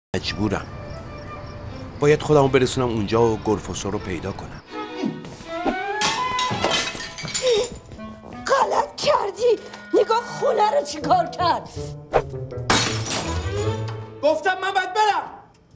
مجبورم. باید خودمو برسونم اونجا و گرفوسا رو پیدا کنم. غلط کردی. نگاه خونه رو چی کار کرد؟ گفتم من باید برم.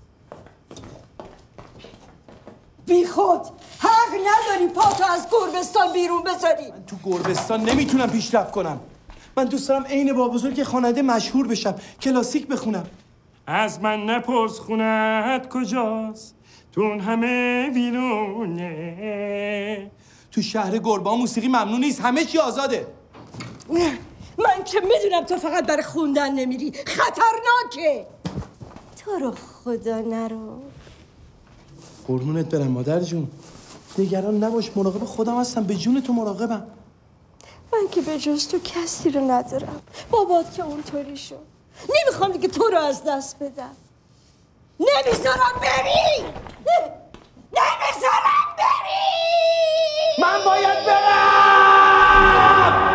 بی خود حق نداری پاتو از گربستان بیرون بذاری. من تو گربستان نمیتونم پیشرفت کنم. من دوست دارم عین با بزرگ خواننده مشهور بشم، کلاسیک بخونم. از من نپرس خونت کجاست، تو اون همه ویرونه. تو شهر گربه‌ها موسیقی ممنوع نیست، همه چی آزاده. من که میدونم تو فقط برای خوندن نمیری، خطرناکه. تو رو خدا نرو. قربونت برم مادر جون، نگران نباش، مراقب خودم هستم، به جون تو مراقبم. من که به جز تو کسی رو ندارم. بابات که اونطوری شد، نمیخوام دیگه تو رو از دست بدم. نمیذارم بری، نمیذارم بری. من باید برم.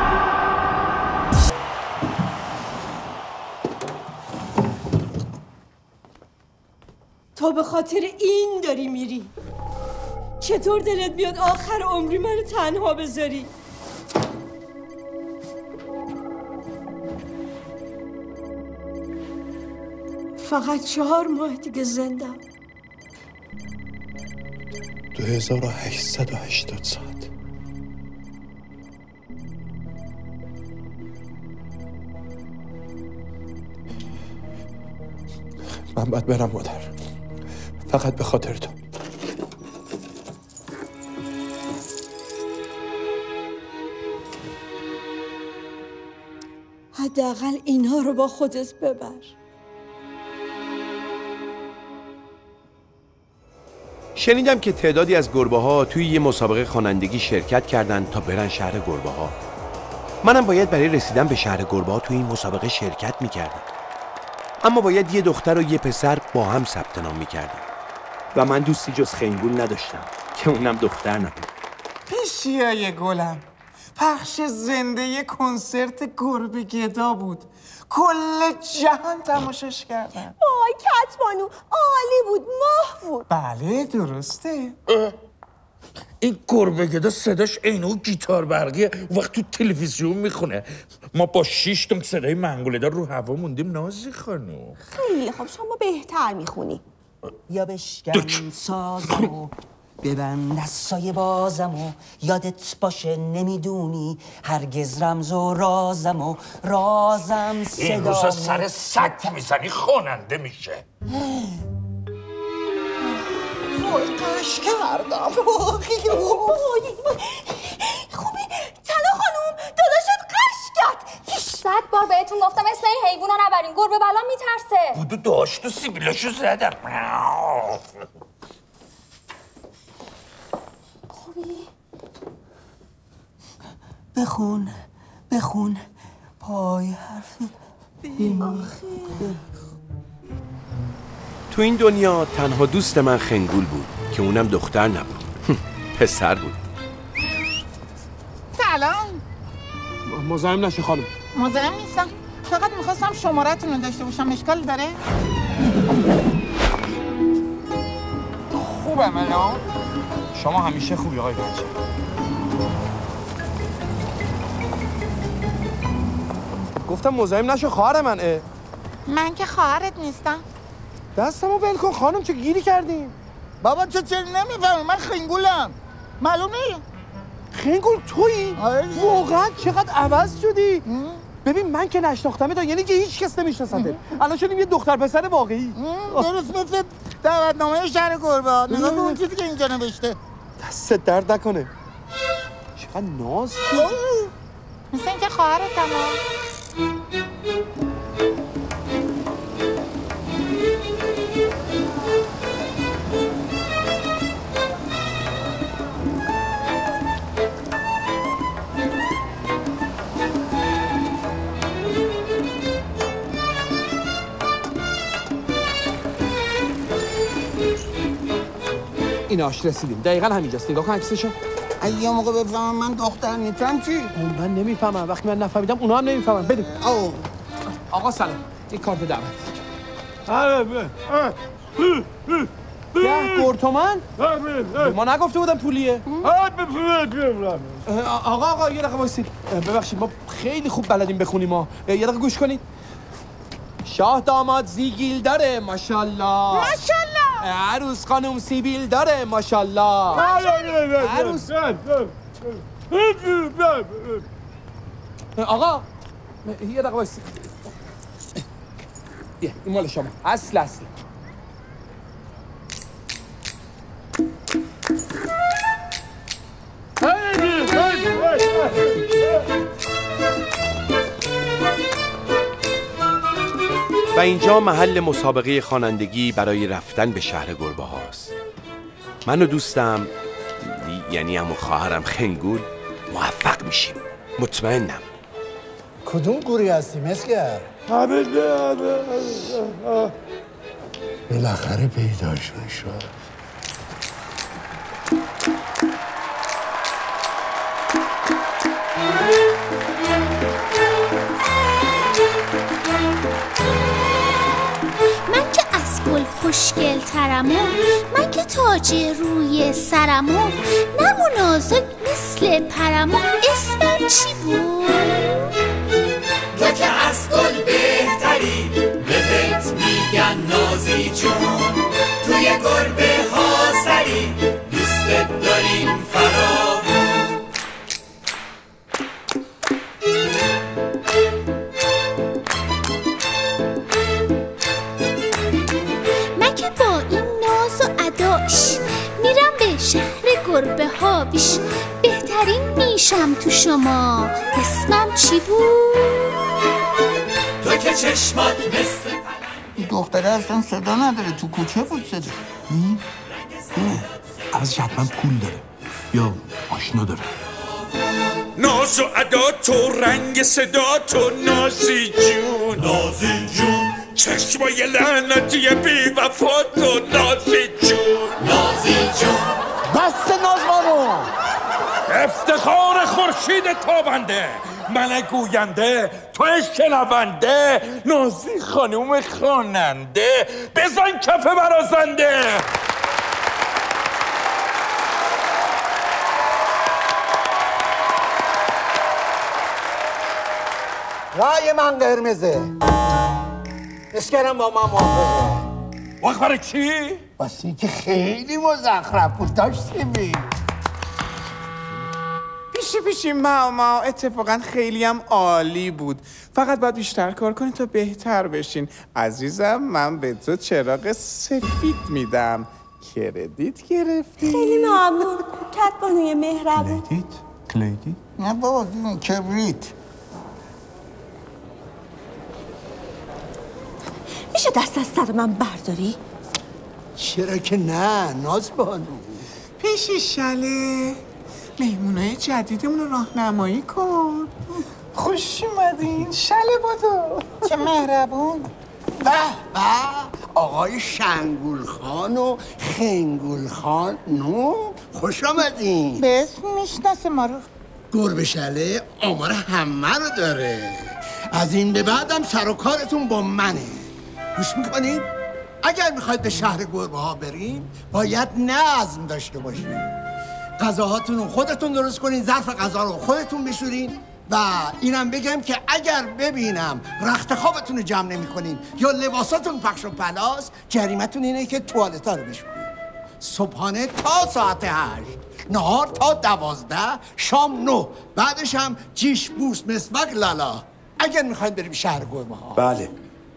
تو به خاطر این داری میری؟ چطور دلت بیاد آخر عمری منو تنها بذاری؟ فقط 4 ماه دیگه زندم. 2880 ساعت. من باید برم مادر، فقط به خاطر تو. حداقل اینها رو با خودت ببر. شنیدم که تعدادی از گربه‌ها توی یه مسابقه خوانندگی شرکت کردن تا برن شهر گربه‌ها. منم باید برای رسیدن به شهر گربه‌ها توی این مسابقه شرکت می‌کردم. اما باید یه دختر و یه پسر با هم ثبت نام می‌کردن. و من دوستی جز خنگول نداشتم که اونم دختر نبود. پیشیای گلم، پخش زنده کنسرت گربه گدا بود. کل جهان تماشاش کردن. وای کتبانو عالی بود، ماه بود. بله درسته. این گربه گدا صداش عین اون گیتار برقیه، وقت تو تلویزیون میخونه. ما با 6 تا صدای منگوله دار رو هوا موندیم نازی خانو. خیلی خب شما بهتر میخونی. یا بشکن سازمو ببند دستای بازمو، یادت باشه نمیدونی هرگز رمز و رازمو، رازم صدامو. این روزا سر سک میزنی خواننده میشه. وای قش کردم. خوبی طلا خانوم داداشت قش کرد. 100 بار بهتون گفتم اسم این حیوونا نبرین، گربه بلا میترسه. بودو داشت و سیبیلاشو زدم. خوبی؟ بخون پای حرف تو این دنیا تنها دوست من خنگول بود که اونم دختر نبود، پسر بود. سلام. مزاحم نشی خانم. مزاحم نیستم، فقط میخواستم شماره‌تون رو داشته باشم. اشکال داره؟ خوبم الان؟ شما همیشه خوبی آقای بچه. گفتم مزاحم نشو خواهر من. من که خواهرت نیستم. دستمو ول کن خانم، چه گیری کردیم؟ بابا تو چرا نمیفهمی؟ من خنگولم. معلومه؟ خنگول تویی؟ واقعا چقدر عوض شدی؟ ببین من که نشناختمه تا یعنی که هیچ کس نمیشناسته. الان شدیم یه دختر پسر واقعی. درست مثل دعوتنامه شهر گربه‌ها. نگاه کن اون چیزی که اینجا نوشته. دستت درد نکنه. چقدر ناز شد. مثل اینکه خواهرتم. ایناش رسیدیم. دقیقاً همینجاست. نگاه کن عکسشو. اگه یه موقع بفهمم من دختر نیستم چی؟ من نمیفهمم. وقتی من نفهمیدم اونا هم نمیفهمن. بریم. آقا سلام. این کارت دعوت. تومن؟ ما نگفته بودم پولیه. آقا یه دقیقه وایسید. ببخشید ما خیلی خوب بلدیم بخونیم ما. یه دقیقه گوش کنید. شاه داماد زیگیل داره ماشاءالله. عروس خانم سیبیل داره ماشاءالله. عروس آقا یه دقیقه وایسید. این مال شما. اصل و اینجا محل مسابقه خوانندگی برای رفتن به شهر گربه هاست. من و دوستم یعنی عمو خواهرم خنگول موفق میشیم، مطمئنم. کدوم گوری هستی مسگر؟ بالاخره پیداشون شد. من که از گل خوشگل ترمو، من که تاج روی سرمو، نمو نازک مثل پرمو، اسمم چی بود؟ تو که از گل بهتری، بهت میگن نازی جون، توی گربه ها سری، دوستت داریم فراوون. من که با این ناز و اداش میرم به شهر گربه ها بیش، بهترین میشم تو شما، اسمم چی بود؟ تو که چشمات مثل دختره اصلا صدا نداره، تو کوچه بود صدا. عوضش حتما پول داره یا آشنا داره. ناز و ادا تو، رنگ صدا تو، نازی جون، نازی جون، چشمای لعنتی بی وفا تو، نازی جون، نازی جون. بس نازمانو، افتخار خورشید تابنده، من گوینده تو شنونده، نازی خانوم خواننده، بزن کف برازنده. رای من قرمزه. اسکرم با من موافقه. وقت برای چی؟ واسه که خیلی مزخرف بود، داشتیم پیشی ماما اتفاقا خیلی هم عالی بود. فقط باید بیشتر کار کنید تا بهتر بشین. عزیزم من به تو چراغ سفید میدم. کردیت گرفتی؟ خیلی ممنون کدبانوی مهربون. کلیدیت؟ نه بابا کبریت. میشه دست از سر من برداری؟ چرا که نه نازبانو. پیشی شله مهمونای جدیدمون رو راهنمایی کن. خوش اومدین شله بادو. چه مهربون. به به آقای شنگول خان و خنگول خان نو، خوش آمدین. به اسم میشناسه ما رو. گربه شله آمار همه رو داره. از این به بعدم سر و کارتون با منه. گوش میکنید؟ اگر میخواید به شهر گربه ها بریم باید نظم داشته باشید. غذاهاتون رو خودتون درست کنین، ظرف غذا رو خودتون بشورین. و اینم بگم که اگر ببینم رخت خوابتون رو جمع نمی کنین یا لباساتون پخش و پلاس، جریمتون اینه که توالتا رو بشورین. صبحانه تا ساعت 8، نهار تا 12، شام 9، بعدش هم جیش بوس مسواک لالا. اگر میخواید بریم شهر گربه ها. بله.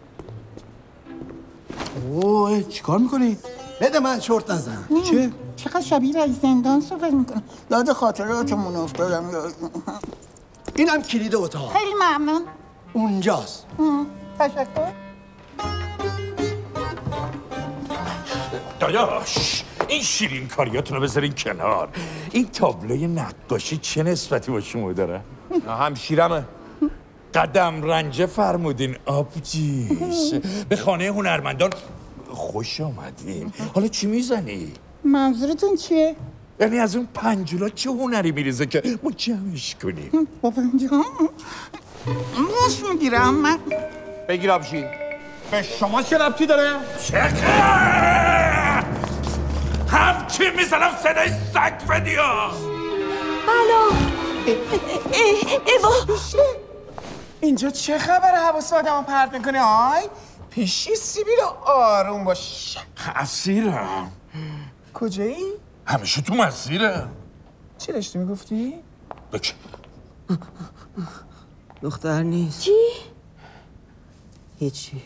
اوه چیکار میکنی؟ بده من شورت نزن. چه؟ چقدر شبیه رئیس زندان صحبت میکنه. یاد خاطراتمون افتادم. اینم کلید اتاق. خیلی ممنون. اونجاست. تشکر. داداش این شیرین کاریاتون رو بذارین کنار. این تابلوی نقاشی چه نسبتی با شما داره؟ همشیرمه. قدم رنجه فرمودین آبجیش. به خانه هنرمندان خوش آمدین. حالا چی میزنی؟ منظورتون چیه؟ یعنی از اون پنجولا چه هنری میریزه که ما جمعش کنیم؟ با پنجولا؟ موش میگیرم من. بگیر آبشین. به شما چه ربطی داره؟ چکه همچی میزنم صدای سگ فدیا. بلا ایوا اینجا چه خبره؟ حواس آدمو پرت میکنی آی؟ پیشی سیبیل آروم باش. اسیرم. کجایی؟ همیشه تو مسیره. چی داشتی میگفتی؟ بچه دختر نیست. چی؟ هیچی.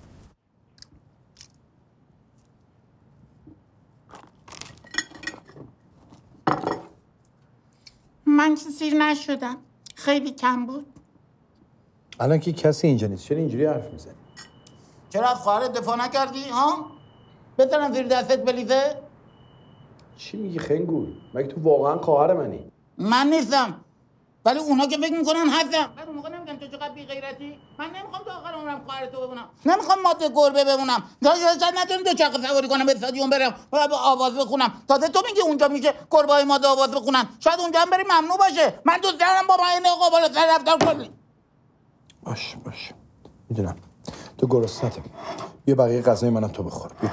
من سیر نشدم. خیلی کم بود. الان که کسی اینجا نیست چرا اینجوری حرف میزنی؟ چرا از خواهرت دفاع نکردی ها؟ بزنم زیر دستت بلیزه؟ چی میگی خنگول؟ مگه تو واقعا خواهر منی؟ من نیستم. ولی اونا که فکر میکنن هستم. بعد اون موقع نمیگم تو چقدر بی غیرتی؟ من نمیخوام تا آخر عمرم خواهرتو بمونم. نمیخوام ماده گربه بمونم. تا شاید نتونم دو چرخ سواری کنم به استادیوم برم و به آواز بخونم. تازه تو میگی اونجا میشه گربه‌های ماده آواز بخونن. شاید اونجا هم بری ممنوع باشه. من دوست دارم با من قابل سر رفتار کنی. باش میدونم تو گرسنته. بیا بقیه غذای منم تو بخور. بیا.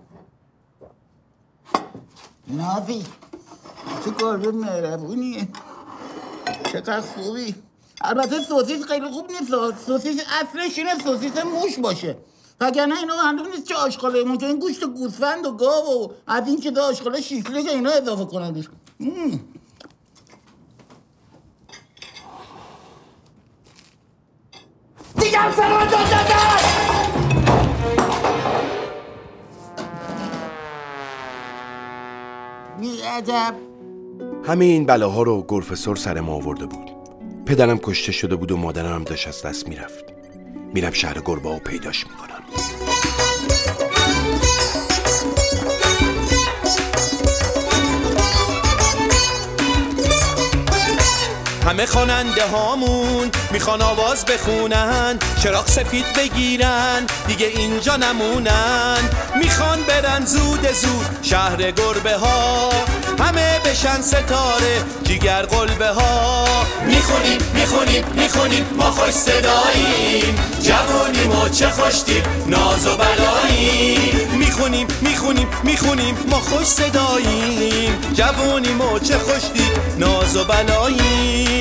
نازی چه گربه مهربونیه. چقدر خوبی. البته سوسیس خیلی خوب نیست. سوسیس اصلش اینه سوسیس موش باشه. وگرنه اینا معلوم نیست چه آشغاله اونجا این گوشت گوسفند و گاو و از این چیزا آشغاله شیشلی که اینا اضافه کنن روش. دیگه هم سلام دادن. بی‌ادب. همه این بلاها رو گرفسر سر ما آورده بود. پدرم کشته شده بود و مادرم داشت از دست میرفت. میرم شهر گربه ها پیداش میکنم. همه خواننده هامون میخوان آواز بخونن، چراغ سفید بگیرن دیگه اینجا نمونن. میخوان برن زود شهر گربه ها، همه بشن ستاره جیگر قلبه ها. میخونیم ما خوش صداییم، جوانیم و چه خوشتیم ناز و بلاییم. میخونیم ما خوش صداییم، جوانیم و چه خوشتیم ناز و بلاییم.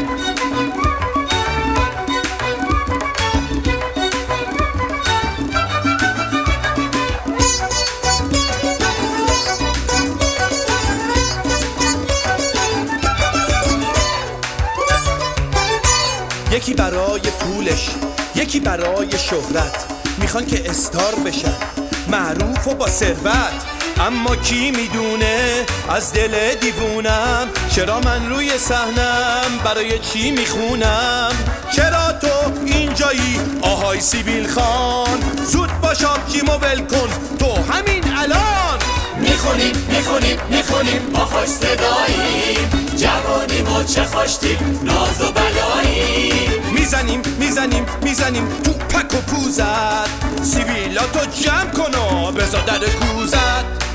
یکی برای پولش، یکی برای شهرت، میخوان که استار بشن معروف و با ثروت. اما کی میدونه از دل دیوونم، چرا من روی صحنم برای چی میخونم. چرا تو اینجایی آهای سیبیل خان، زود باش آبجیمو ول کن تو همین الان. میخونیم ما خوش صداییم، جوانیم و چه خوشتیم ناز و بلاییم. میزنیم تو پک و پوزت، سیبیلاتو جمع کن و بزا در کوزت.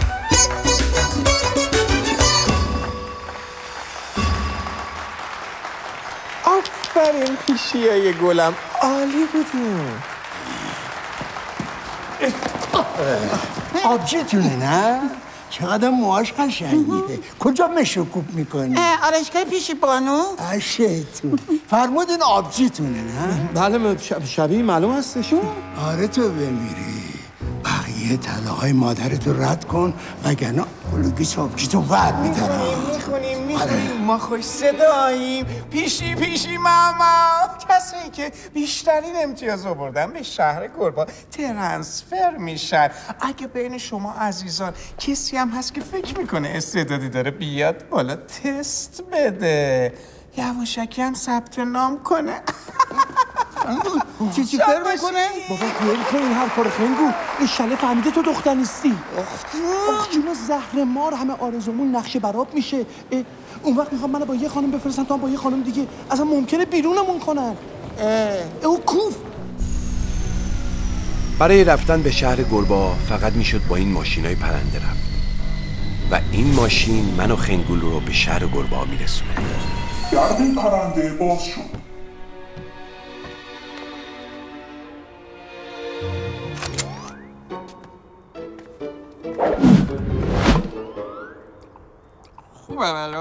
آفرین پیشیای گلم، عالی بودیم. آبجیتونه نه؟ چقدر موهاش قشنگیه. کجا مشکوب میکنی؟ آرشگاه پیشی بانو؟ عشقتون فرمودین آبجیتونه نه؟ بله شبیه معلوم هستش. آره تو بمیری بقیه طلاهای مادرتو رد کن وگرنه الگی آبجیتو ور میدارم. میخونیم ما خوش صداییم، پیشی ماما. کسایی که بیشترین امتیاز آوردن به شهر گربه ترانسفر میشن. اگه بین شما عزیزان کسی هم هست که فکر میکنه استعدادی داره بیاد بالا تست بده، یواشکی هم ثبت نام کنه. چی کار میکنه؟ بابا گل کن این حرفا رو خنگو. این شله فهمیده تو دختر نیستی. آخ جون زهر مار، همه آرزومون نقش براب میشه. اون وقت میخوام منو با یه خانم بفرستن تو هم با یه خانم دیگه، اصلا ممکنه بیرونمون کنن. او کوف. برای رفتن به شهر گربه فقط میشد با این ماشینای پرنده رفت و این ماشین منو خنگول رو به شهر گربه میرسونه. گردون پرنده باز شد.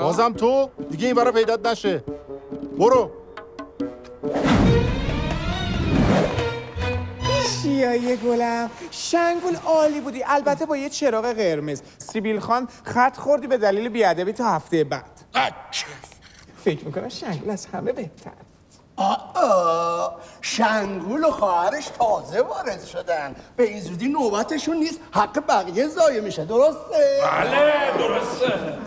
بازم تو دیگه این برا پیدات نشه. برو. شیای گلم شنگول عالی بودی، البته با یه چراغ قرمز. سیبیل خان خط خوردی به دلیل بیادبی تا هفته بعد. فکر میکنم شنگول از همه بهتر. شنگول و خواهرش تازه وارد شدن، به این زودی نوبتشون نیست، حق بقیه ضایع میشه. درسته؟ بله درسته.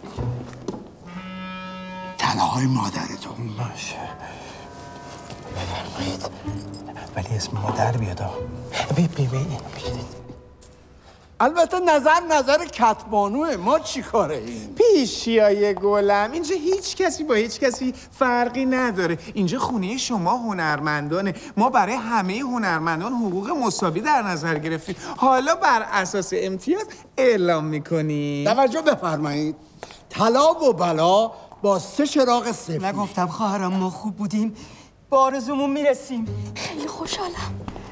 طلاهای مادرتون باشه بفرمایید، ولی اسم مادر بیاد. البته نظر کتبانوه، ما چی کاره این؟ پیشیای گلم اینجا هیچ کسی با هیچ کسی فرقی نداره. اینجا خونه شما هنرمندانه، ما برای همه هنرمندان حقوق مساوی در نظر گرفتیم. حالا بر اساس امتیاز اعلام میکنی. توجه بفرمایید، طلا و بلا با 3 چراغ سفید. نگفتم خواهرم ما خوب بودیم، با آرزومون میرسیم. خیلی خوشحالم.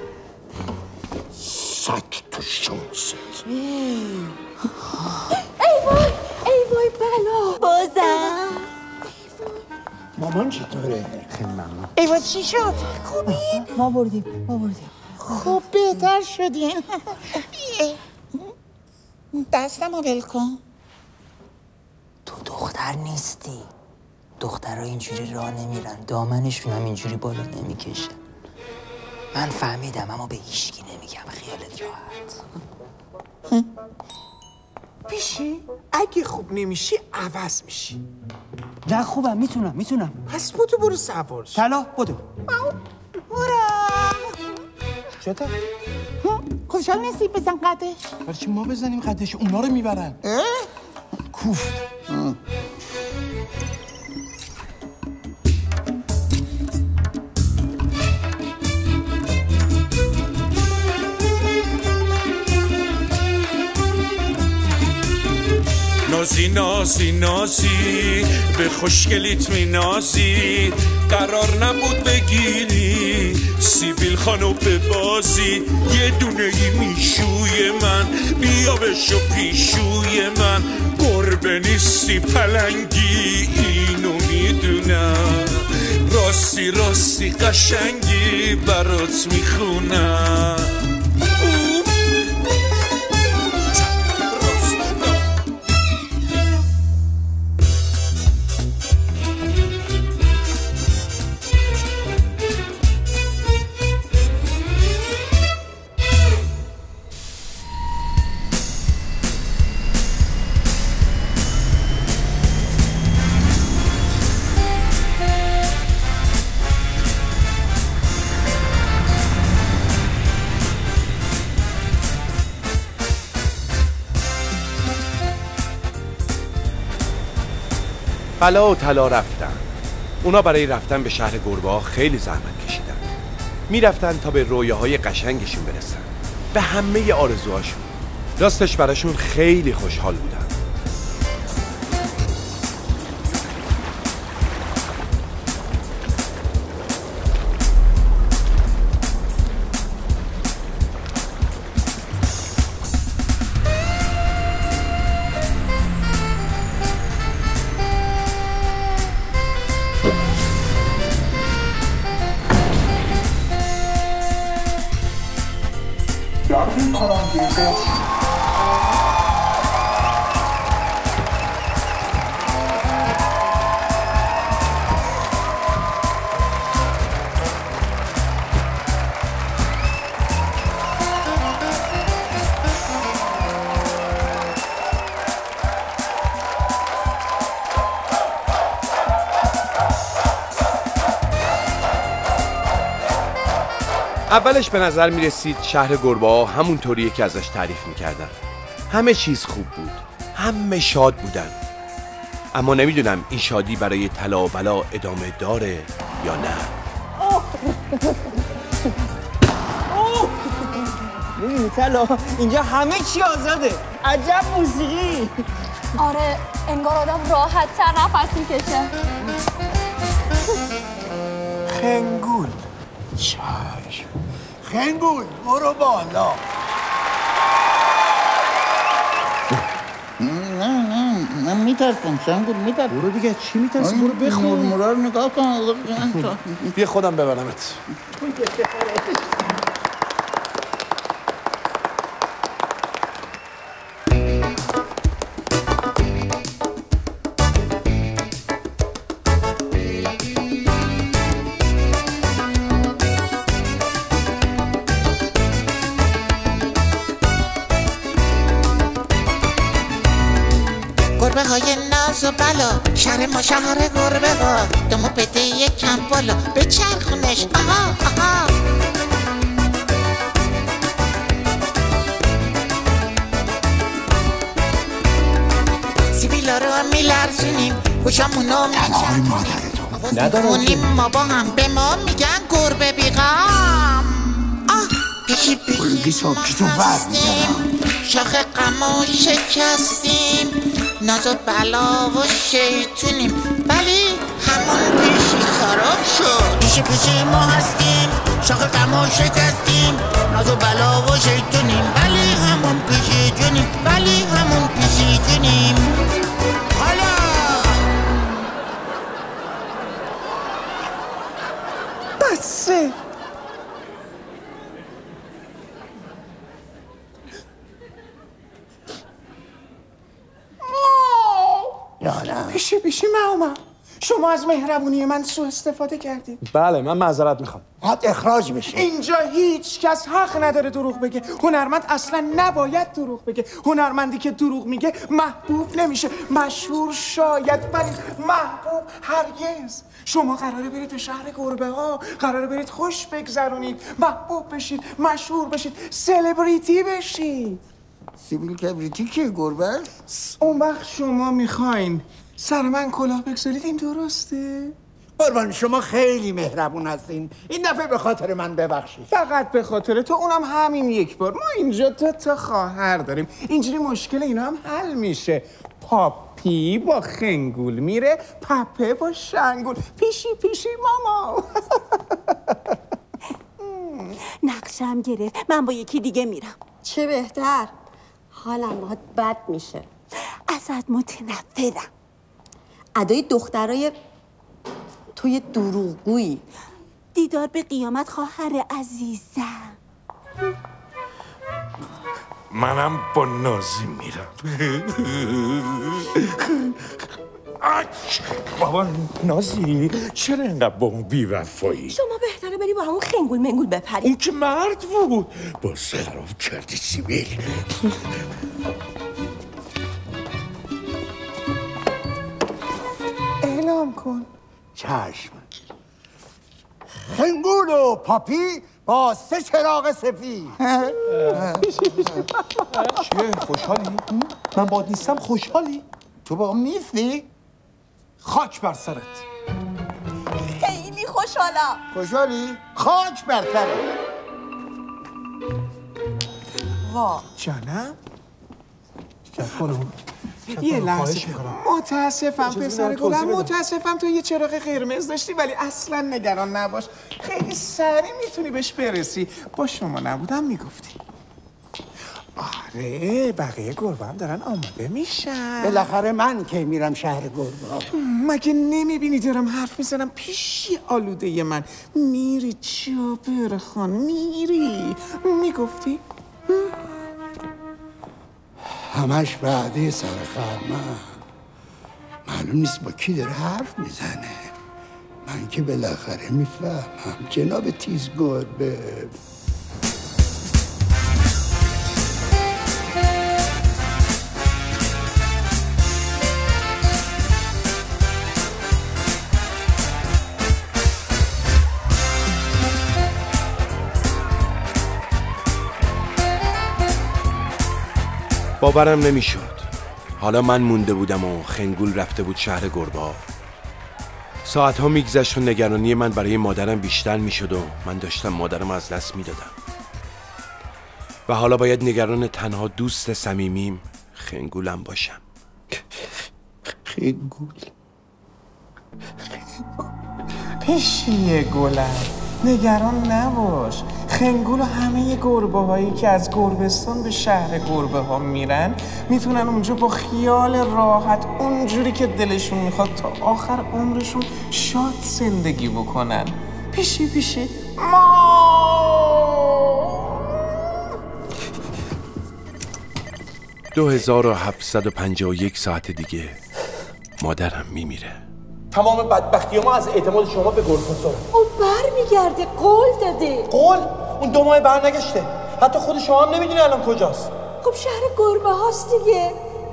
سک تو شانست. ای وای بلا. بازم مامان چطوره؟ خیلی ممنون. ای وای چی شد؟ خوبی؟ ما بردیم. خوب بهتر شدیم. دستمو ول کن. تو دختر نیستی. دخترها اینجوری راه نمیرن، دامنشون هم اینجوری بالا نمیکشن. من فهمیدم اما به هیچکی نمیگم، خیالت راحت. پیشی؟ اگه خوب نمیشی عوض میشی. نه خوبم، میتونم. پس بودو برو سوار شو. طلا بدو. شده؟ خوشحال نیستی بزن قدش؟ برای چی ما بزنیم قدش؟ اونا رو میبرن. کوفت. نازی به خوشگلیت می قرار نبود بگیری سیبیل خانو به بازی. یه دونه ای میشوی من، بیا بشو پیشوی من. گربه نیستی پلنگی اینو میدونم، راستی قشنگی برات میخونم. بلا و طلا رفتن. اونا برای رفتن به شهر گربه ها خیلی زحمت کشیدن. میرفتن تا به رویاهای قشنگشون برسن، به همه آرزوهاشون. راستش براشون خیلی خوشحال بودن. گردون پرنده باز شد. اولش به نظر می رسید شهر گربه ها همون طوریه که ازش تعریف می کردن. همه چیز خوب بود، همه شاد بودن. اما نمیدونم این شادی برای طلا و بلا ادامه داره یا نه. میبینی طلا، اینجا همه چی آزاده. عجب موسیقی. آره انگار آدم راحت تر نفس میکشه. خنگول. چشم. خنگول برو بالا. نه من میترسم شنگول میترسم. برو دیگه چی میترسی؟ برو بخون. مرمورا رو نگاه کن. بیا خودم ببرمت. گربه های ناز و بلا، شهر ما شهر گربه ها، دمو بده یکم بالا به چرخونش. آها آها سیبیلا رو میلرزونیم، گوشامونو میچرخونیم، ما با هم به ما میگن گربه بیغم. آه پیشی پیشی ما هستیم، شاخ غمو شکستیم، ناز و بلا و شیطونیم، ولی همون پیشی خراب شد. پیشی پیشی ما هستیم، شاخ غمو شکستیم، ناز و بلا و شیطونیم، ولی همون پیشی جونیم، ولی همون پیشی جونیم. حالا بسه. پیشی ماما، شما از مهربونی من سوء استفاده کردید. بله من معذرت میخوام. باید اخراج بشه. اینجا هیچ کس حق نداره دروغ بگه. هنرمند اصلا نباید دروغ بگه. هنرمندی که دروغ میگه محبوب نمیشه، مشهور شاید ولی محبوب هرگز. شما قراره برید به شهر گربه ها، قراره برید خوش بگذرونید، محبوب بشید، مشهور بشید، سلبریتی بشید. سیبیل کبریتی که گربه؟ اون وقت شما میخواین سر من کلاه بگذارید، این درسته؟ قربان شما خیلی مهربون هستین. این دفعه به خاطر من ببخشید. فقط به خاطر تو، اونم همین یک بار. ما اینجا 2 تا خواهر داریم، اینجوری مشکل اینا هم حل میشه. پاپی با خنگول میره، پپه با شنگول. پیشی پیشی ماما. نقشم گرفت، من با یکی دیگه میرم. چه بهتر، حالم باهات بد میشه. ازت متنفرم. ادای دخترای توی دروغگویی. دیدار به قیامت خواهر عزیزم. منم با نازی میرم. بابا نازی چرا اینقدر با اون بی‌وفایی؟ شما بهتره بری با همون خنگول منگول بپری. اون که مرد بود. باز خراب کردی سیبیل. اعلام کن. چشم. خنگول و پاپی با 3 چراغ سفید. چیه خوشحالی؟ من باهات نیستم خوشحالی؟ تو با هم نیستی؟ خاک بر سرت. خیلی خوشحالم. خوشحالی؟ خاک بر سرت. وا جانم؟ شکر کنم. یه لحظه. متاسفم پسر گلم، متاسفم تو یه چراغ قرمز داشتی، ولی اصلا نگران نباش، خیلی سریع میتونی بهش برسی. با شما نبودم میگفتی. آره بقیه گربه هم دارن آماده میشن. بالاخره من که میرم شهر گربه. مگه نمیبینی دارم حرف میزنم؟ پیشی آلوده من. میری جابر خان، میری. میگفتی؟ همش وعده سر خرمن. معلوم نیست با کی داره حرف میزنه. من که بالاخره میفهمم جناب تیز گربه. باورم نمیشد. حالا من مونده بودم و خنگول رفته بود شهر گربه ها. ساعتها میگذشت و نگرانی من برای مادرم بیشتر میشد و من داشتم مادرم از دست میدادم. و حالا باید نگران تنها دوست صمیمیم خنگولم باشم. خنگول پیشی گلم، نگران نباش. خنگول و همه گربه هایی که از گربستان به شهر گربه ها میرن میتونن اونجا با خیال راحت اونجوری که دلشون میخواد تا آخر عمرشون شاد زندگی بکنن. پیشی ما 2751 ساعت دیگه مادرم میمیره. تمام بدبختی ما از اعتماد شما به گربه‌سار. اون بر میگرده، قول داده. قول؟ اون 2 ماه بر نگشته. حتی خود شما هم نمیدونی الان کجاست. خب شهر گربه هاست دیگه.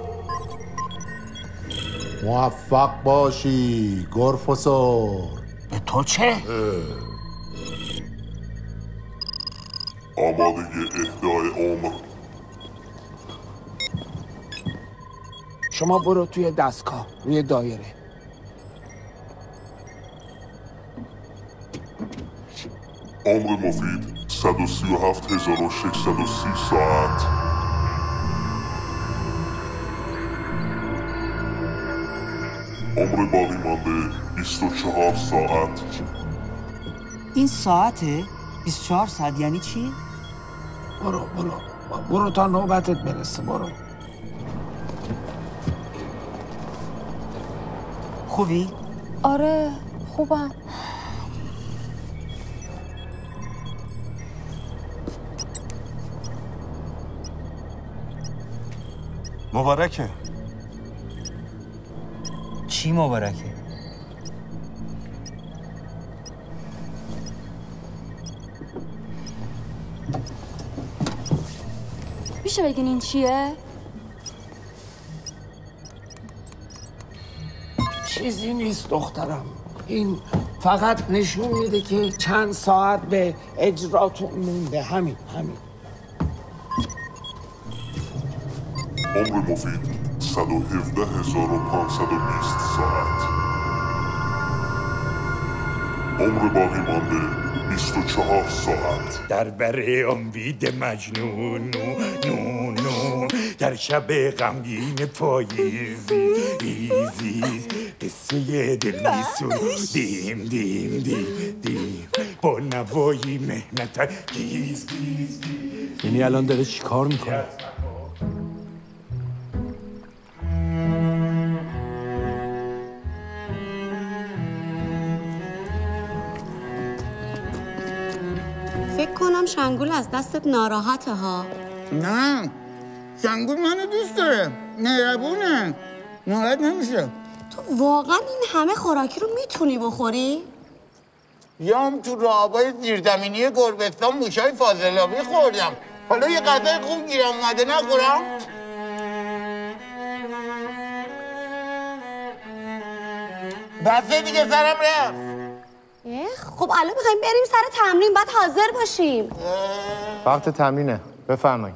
موفق باشی گرفسور. به تو چه؟ آماده اهدای عمر. شما برو توی دستگاه روی دایره. عمر مفید 137630 ساعت. عمر باقی مانده 24 ساعت. این ساعته؟ 24 ساعت یعنی چی؟ برو تا نوبتت برسه. برو. خوبی؟ آره خوبم. مبارکه. چی مبارکه؟ میشه بگین این چیه؟ چیزی نیست دخترم. این فقط نشون میده که چند ساعت به اجراتون مونده. همین. عمر مفید 117520 ساعت. عمر باقی مانده 24 ساعت. در بر امید مجنون نون در شب غمگین پاییزی ایزی قصه دل میسون دیم با نوایی مهنت گیز. یعنی الان داره چی کار میکنه؟ فکر کنم شنگول از دستت ناراحته ها. نه شنگول منو دوست داره، مهربونه، ناراحت نمیشه. تو واقعا این همه خوراکی رو میتونی بخوری؟ یام تو راهبای زیرزمینی گربستان موشای فاضلابی خوردم. حالا یه غذای خوب گیرم اومده نخورم؟ بسه دیگه سرم رفت. خب الان میخوایم بریم سر تمرین، باید حاضر باشیم. وقت تمرینه. بفرمایید.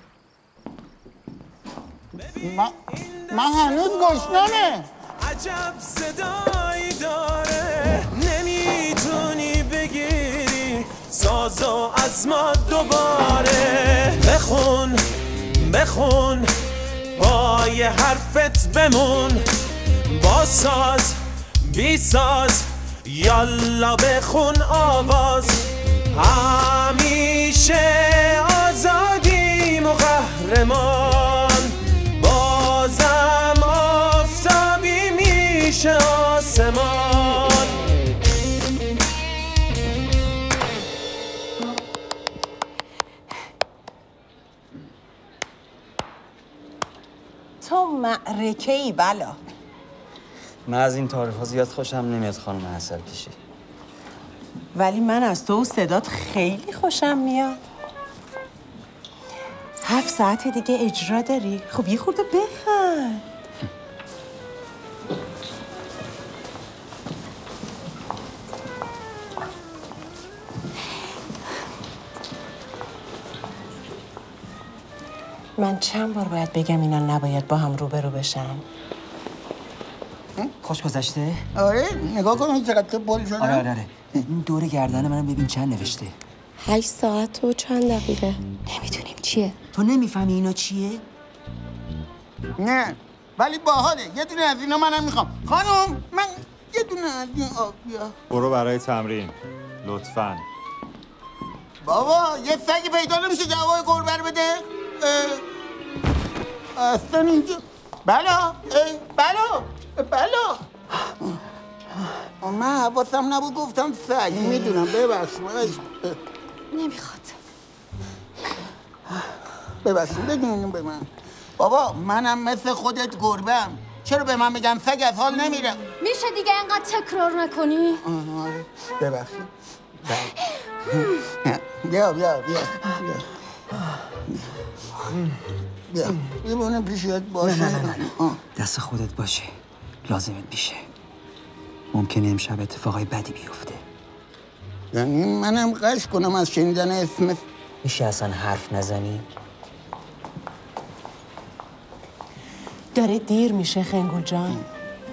من هنوز گشنمه. عجب صدایی داره، نمیتونی بگیری سازو از ما دوباره. بخون با یه حرفت بمون، با ساز بی ساز یالا بخون آواز. همیشه آزادیم و قهرمان، بازم آفتابی میشه آسمان. تو معرکه‌ای بلا. من از این تعارف‌ها زیاد خوشم نمیاد خانم عسل پیشی. ولی من از تو و صدات خیلی خوشم میاد. 7 ساعت دیگه اجرا داری. خب یه خورده بخند. من چند بار باید بگم اینا نباید با هم روبرو بشن. خوش گذشته؟ آره نگاه کن چقدر بال شده. آره این دور گردن منم ببین چند نوشته. 8 ساعت و چند دقیقه. نمیدونیم چیه. تو نمیفهمی اینا چیه؟ نه ولی باحاله. یه دونه از اینا منم میخوام. خانم من یه دونه از این آب بیا. برو برای تمرین لطفاً. بابا یه سگی پیدا نمیشه دوای گربه رو بده؟ اصلا اینجا بلا من حواسم نبود گفتم سگ میدونم ببخشید نمیخواد. ببخشید بدونیم به من. بابا منم مثل خودت گربه‌ام. چرا به من میگن سگ از حال نمیرم؟ میشه دیگه اینقدر تکرار نکنی؟ ببخشید. بیا بمونه پیشت باشه. نه. دست خودت باشه. لازمت میشه. ممکنه امشب اتفاقای بدی بیفته. یعنی منم قش کنم از شنیدن اسم. میشه اصلا حرف نزنی؟ داره دیر میشه خنگول جان.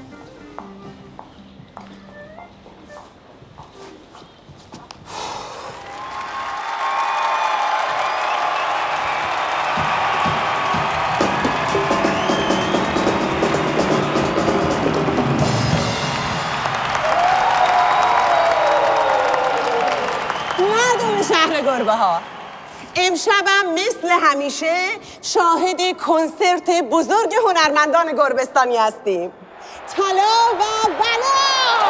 شهر گربه ها امشبم مثل همیشه شاهد کنسرت بزرگ هنرمندان گربستانی هستیم. طلا و بلا.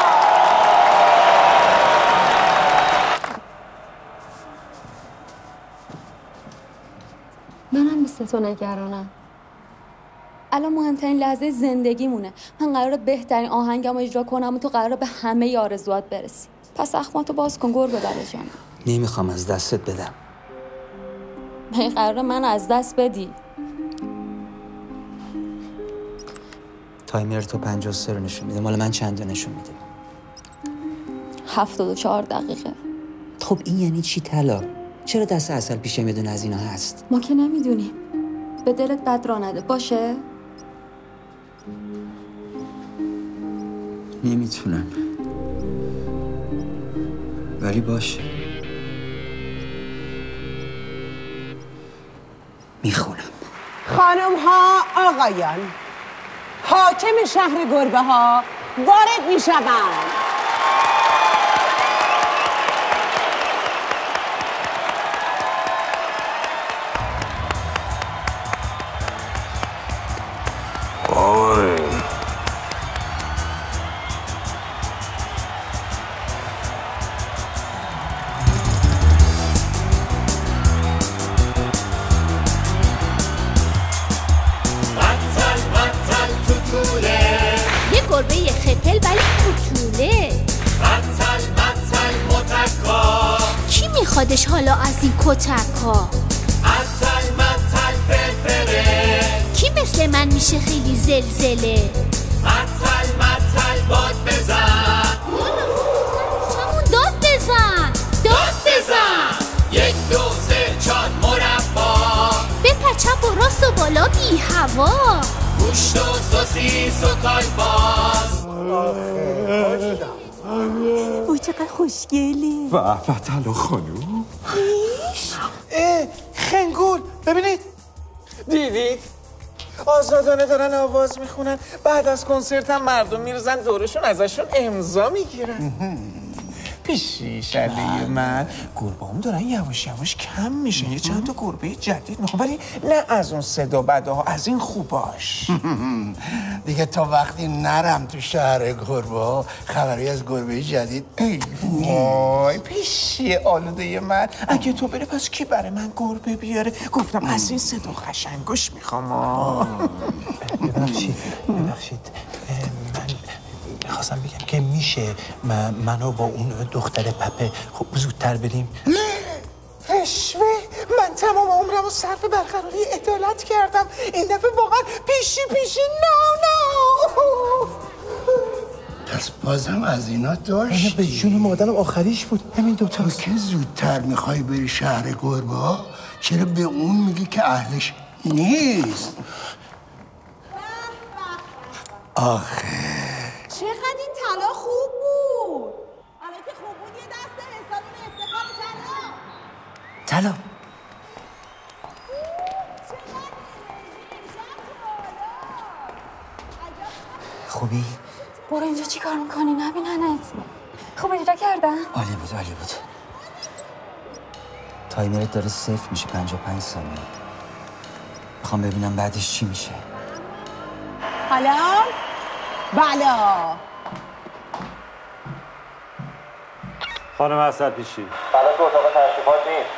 منم مثل تو نگرانم. الان مهمترین لحظه زندگیمونه. من قراره بهترین آهنگم رو اجرا کنم و تو قراره به همه آرزوات برسی. پس اخماتو باز کن گربه بلجانم. نمیخوام از دستت بدم. من قراره من از دست بدی. تایمر تو 53 رو نشون میده. مال من چند نشون میده؟ 74 دقیقه. خب این یعنی چی طلا؟ چرا دست عسل پیش یه دونه از اینا هست؟ ما که نمیدونیم. به دلت بد را نده باشه؟ نمیتونم. ولی باشه. میخونم. خانم ها آقایان، حاکم شهر گربه ها وارد میشوند. گربه خپل ولی کوتوله. متل متکا. کی میخوادش حالا از این کتکا؟ متل فرفره. کی مثل من میشه خیلی زلزله؟ متل باد بزن. چمون داد بزن. 1 2 3 4 مربا. بپچم و راست و بالا بی هوا. گوشت و سوسیس و کالباس. اوه چقدر خوشگلی. به طلا خانوم. خنگول ببینید دیدید آزادانه دارن آواز میخونن. بعد از کنسرت هم مردم میرزن دورشون ازشون امضا میگیرن. پیشی شده من گربه هم دارن یواش یواش کم میشه. یه چند تا گربه جدید میخوام ولی نه از اون صدا بدا، از این خوباش. دیگه تا وقتی نرم تو شهر گربه خبری از گربه جدید وای پیشی آلوده من. اگه تو بره پس کی برای من گربه بیاره؟ گفتم از این صدا خشنگوش میخوام. ببخشید من خواستم بگم که میشه منو با اون دختر پپه خب زودتر بریم؟ رشوه؟ من تمام عمرم رو صرف برقراری عدالت کردم. این دفعه واقعا پیشی نه. پس بازم از اینا داشتی؟ به جون مادرم آخریش بود همین دوتا. تو که زودتر میخوای بری شهر گربه ها چرا به اون میگی که اهلش نیست؟ آخه چقدر این طلا خوب بود. حالا که خوب بود یه دست حسابون افتخار طلا. خوبی؟ برو اینجا چی کار میکنی؟ نبیننت. خوب اجرا کردم؟ عالی بود. تایمرت داره 0 میشه 55 ثانیه. میخوام ببینم بعدش چی میشه. حالا بلا خانم اسد پیشی بلا تو اتاق تشریفات نیست.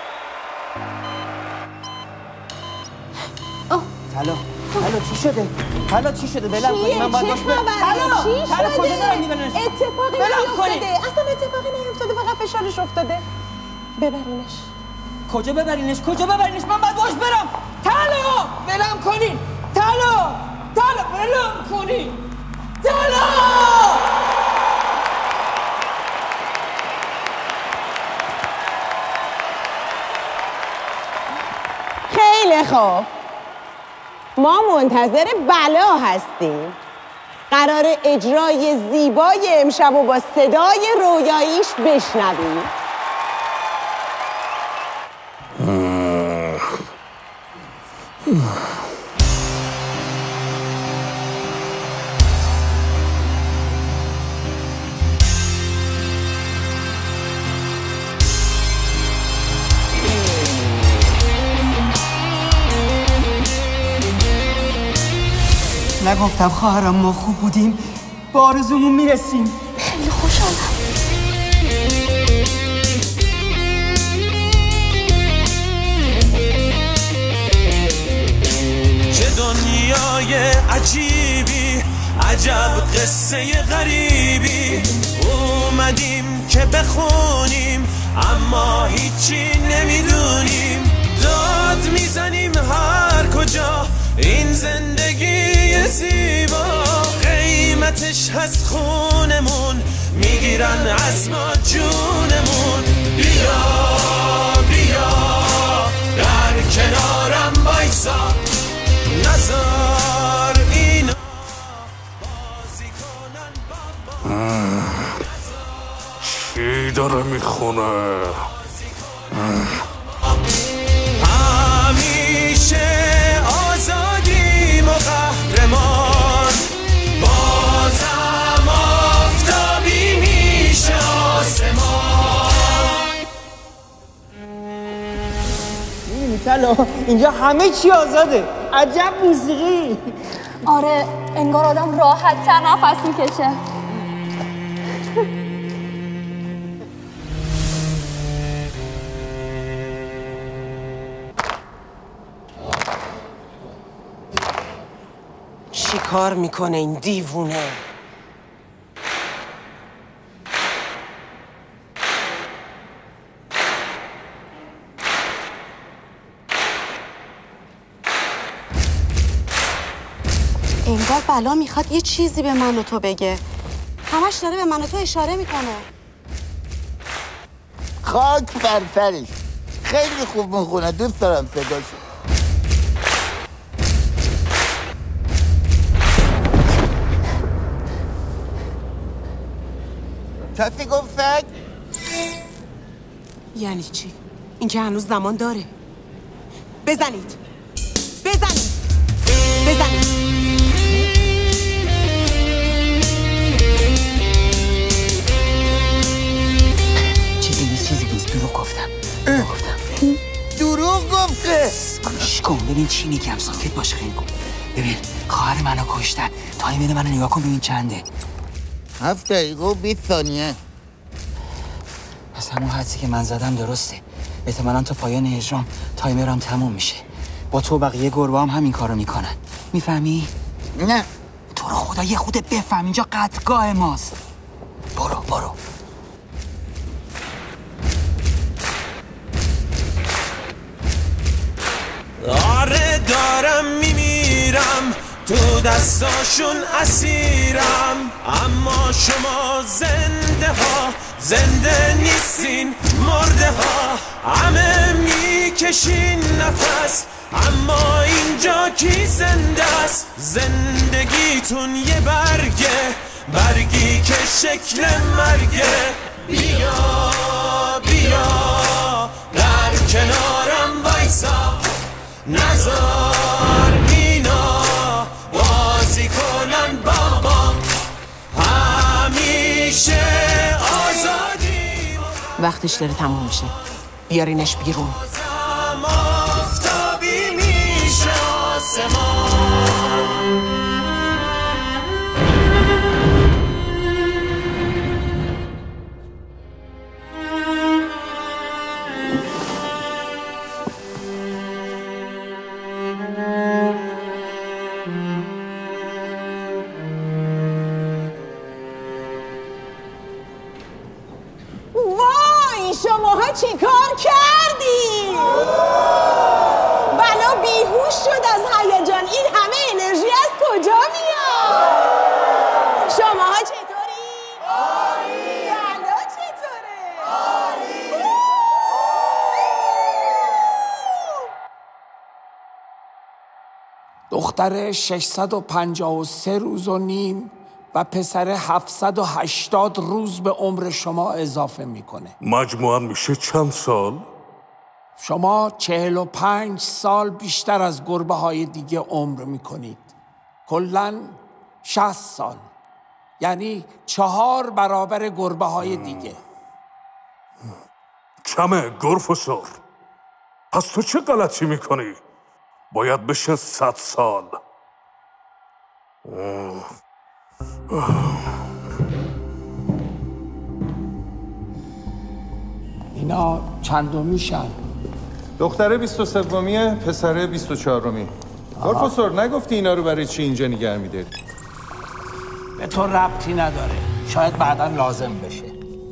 طلا چی شده؟ طلا چی شده؟ ولم کنی من باید باش برم. طلا کجا دارم میبرنش؟ اتفاقی نیفتاده. اصلا اتفاقی نیفتاده، فقط فشارش افتاده. ببرینش. کجا ببرینش؟ من باید باش برم. طلا ولم کنین. طلا ولم کنین. طلا خیلی خوب، ما منتظر بلا هستیم. قرار اجرای زیبای امشب و با صدای رویاییش بشنویم. نگفتم خواهرم ما خوب بودیم، با آرزومون میرسیم. خیلی خوشحالم. چه دنیای عجیبی، عجب قصه غریبی. اومدیم که بخونیم اما هیچی نمیدونیم. داد میزنیم هر کجا، این زندگی زیبا قیمتش هست خونمون، میگیرن از ما جونمون. بیا در کنارم بایسا، نزار اینا بازی کنن بابا. چی داره میخونه؟ همیشه آزادیم و قهرمان، بازم آفتابی میشه آسمان. می‌بینی طلا اینجا همه چی آزاده. عجب موسیقی. آره انگار آدم راحت تر نفس میکشه. چی کار میکنه این دیوونه؟ انگار بلا میخواد یه چیزی به من و تو بگه. همش داره به من و تو اشاره میکنه. خاک بر سرش. خیلی خوب میخونه، دوست دارم صداشو. کسی گفت سگ؟ یعنی چی؟ این که هنوز زمان داره. بزنید. چیزی نیست. دروغ گفتم. دروغ گفته. گوش کن ببین چی میگم. ساکت باش خیلی کن. ببین خواهر منو کشتن. تایمر منو نگاه کن ببین چنده. 7 دقیقه و 20 ثانیه. پس همون حدسی که من زدم درسته. احتمالاً تا پایان اجرام تایمرم تموم میشه. با تو بقیه گربه هم همین کارو میکنن. میفهمی؟ نه. تو رو خدا یه خود بفهم، اینجا قطعگاه ماست. برو. آره دارم میمیرم، تو دستاشون اسیرم. اما شما زنده نیستین، مرده ها. همه میکشین نفس، اما اینجا کی زنده است؟ زندگیتون یه برگی که شکل مرگه. بیا در کنارم وایسا، نزار اینا بازی کنن بابا. همیشه آزادی. وقتش داره تموم میشه. بیارینش بیرون. آفتابی میشه آسمان. وای شماها چی کار کردی؟ بلا بیهوش شد از هیجان. این همه انرژی از کجا میاد؟ شماها چطوری؟ عالی. بلا چطوره؟ عالی. دختر 653 روز و نیم و پسر 780 روز به عمر شما اضافه میکنه. مجموعاً میشه چند سال؟ شما 45 سال بیشتر از گربه های دیگه عمر میکنید. کلاً 60 سال. یعنی 4 برابر گربه های دیگه. کمه گرفسور. پس تو چه غلطی میکنی؟ باید بشه 100 سال. اینا چندمیشن؟ دختره 23میه، پسره 24می. پروفسور نگفتی اینا رو برای چی اینجا نگه می‌داری؟ به تو ربطی نداره. شاید بعداً لازم بشه.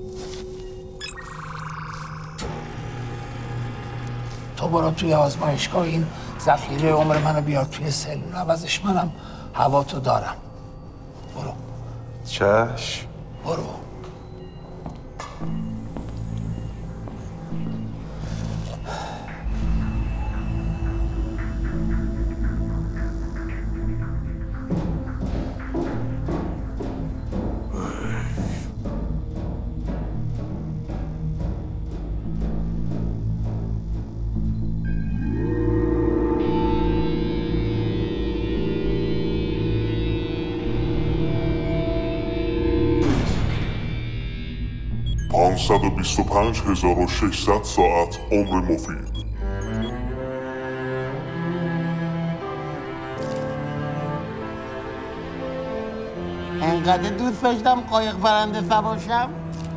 تو برو توی آزمایشگاه این ذخیره عمر منو بیار توی سلول. عوضش منم هوا تو دارم. برو. چشم. برو. و 25600 ساعت عمر مفید. انقدر دوست داشتم قایق پرنده سوارشم.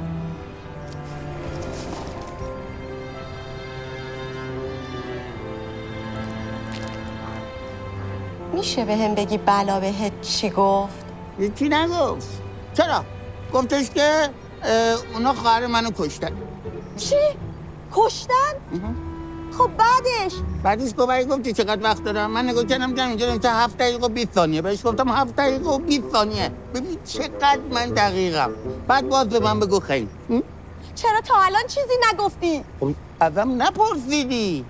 میشه به هم بگی بلا بهت چی گفت؟ چی نگفت؟ چرا؟ گفتش که اونا خواهر منو کشتن. چی؟ کشتن؟ خب بعدش گفتی چقدر وقت دارم؟ من نگاه کردم اینجا تا 7 دقیقه و 20 ثانیه. بهش گفتم 7 دقیقه و 20 ثانیه. ببین چقدر من دقیقم. بعد باز به من بگو خیلی. چرا تا الان چیزی نگفتی؟ خب ازم نپرسیدی.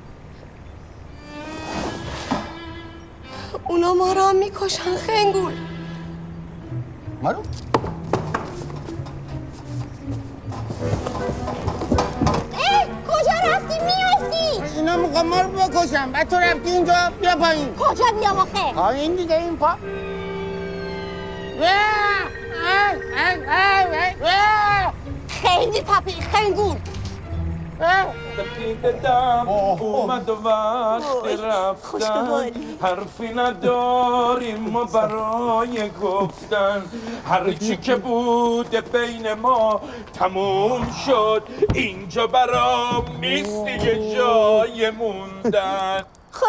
اونا ما را میکشن خنگول. ما رو؟ کجا رفتی میافتی؟ اینا میخوام ما رو بکشم. بعد تو رفتی اینجا بیا پایین. کجا بیام آخه؟ پایین دیگه این پا. خیلی پپی خنگول. دم اومد و وقت رفتن حرفی نداریم ما برای گفتن هرچی که بوده بین ما تموم شد اینجا برام نیست دیگه جای موندن.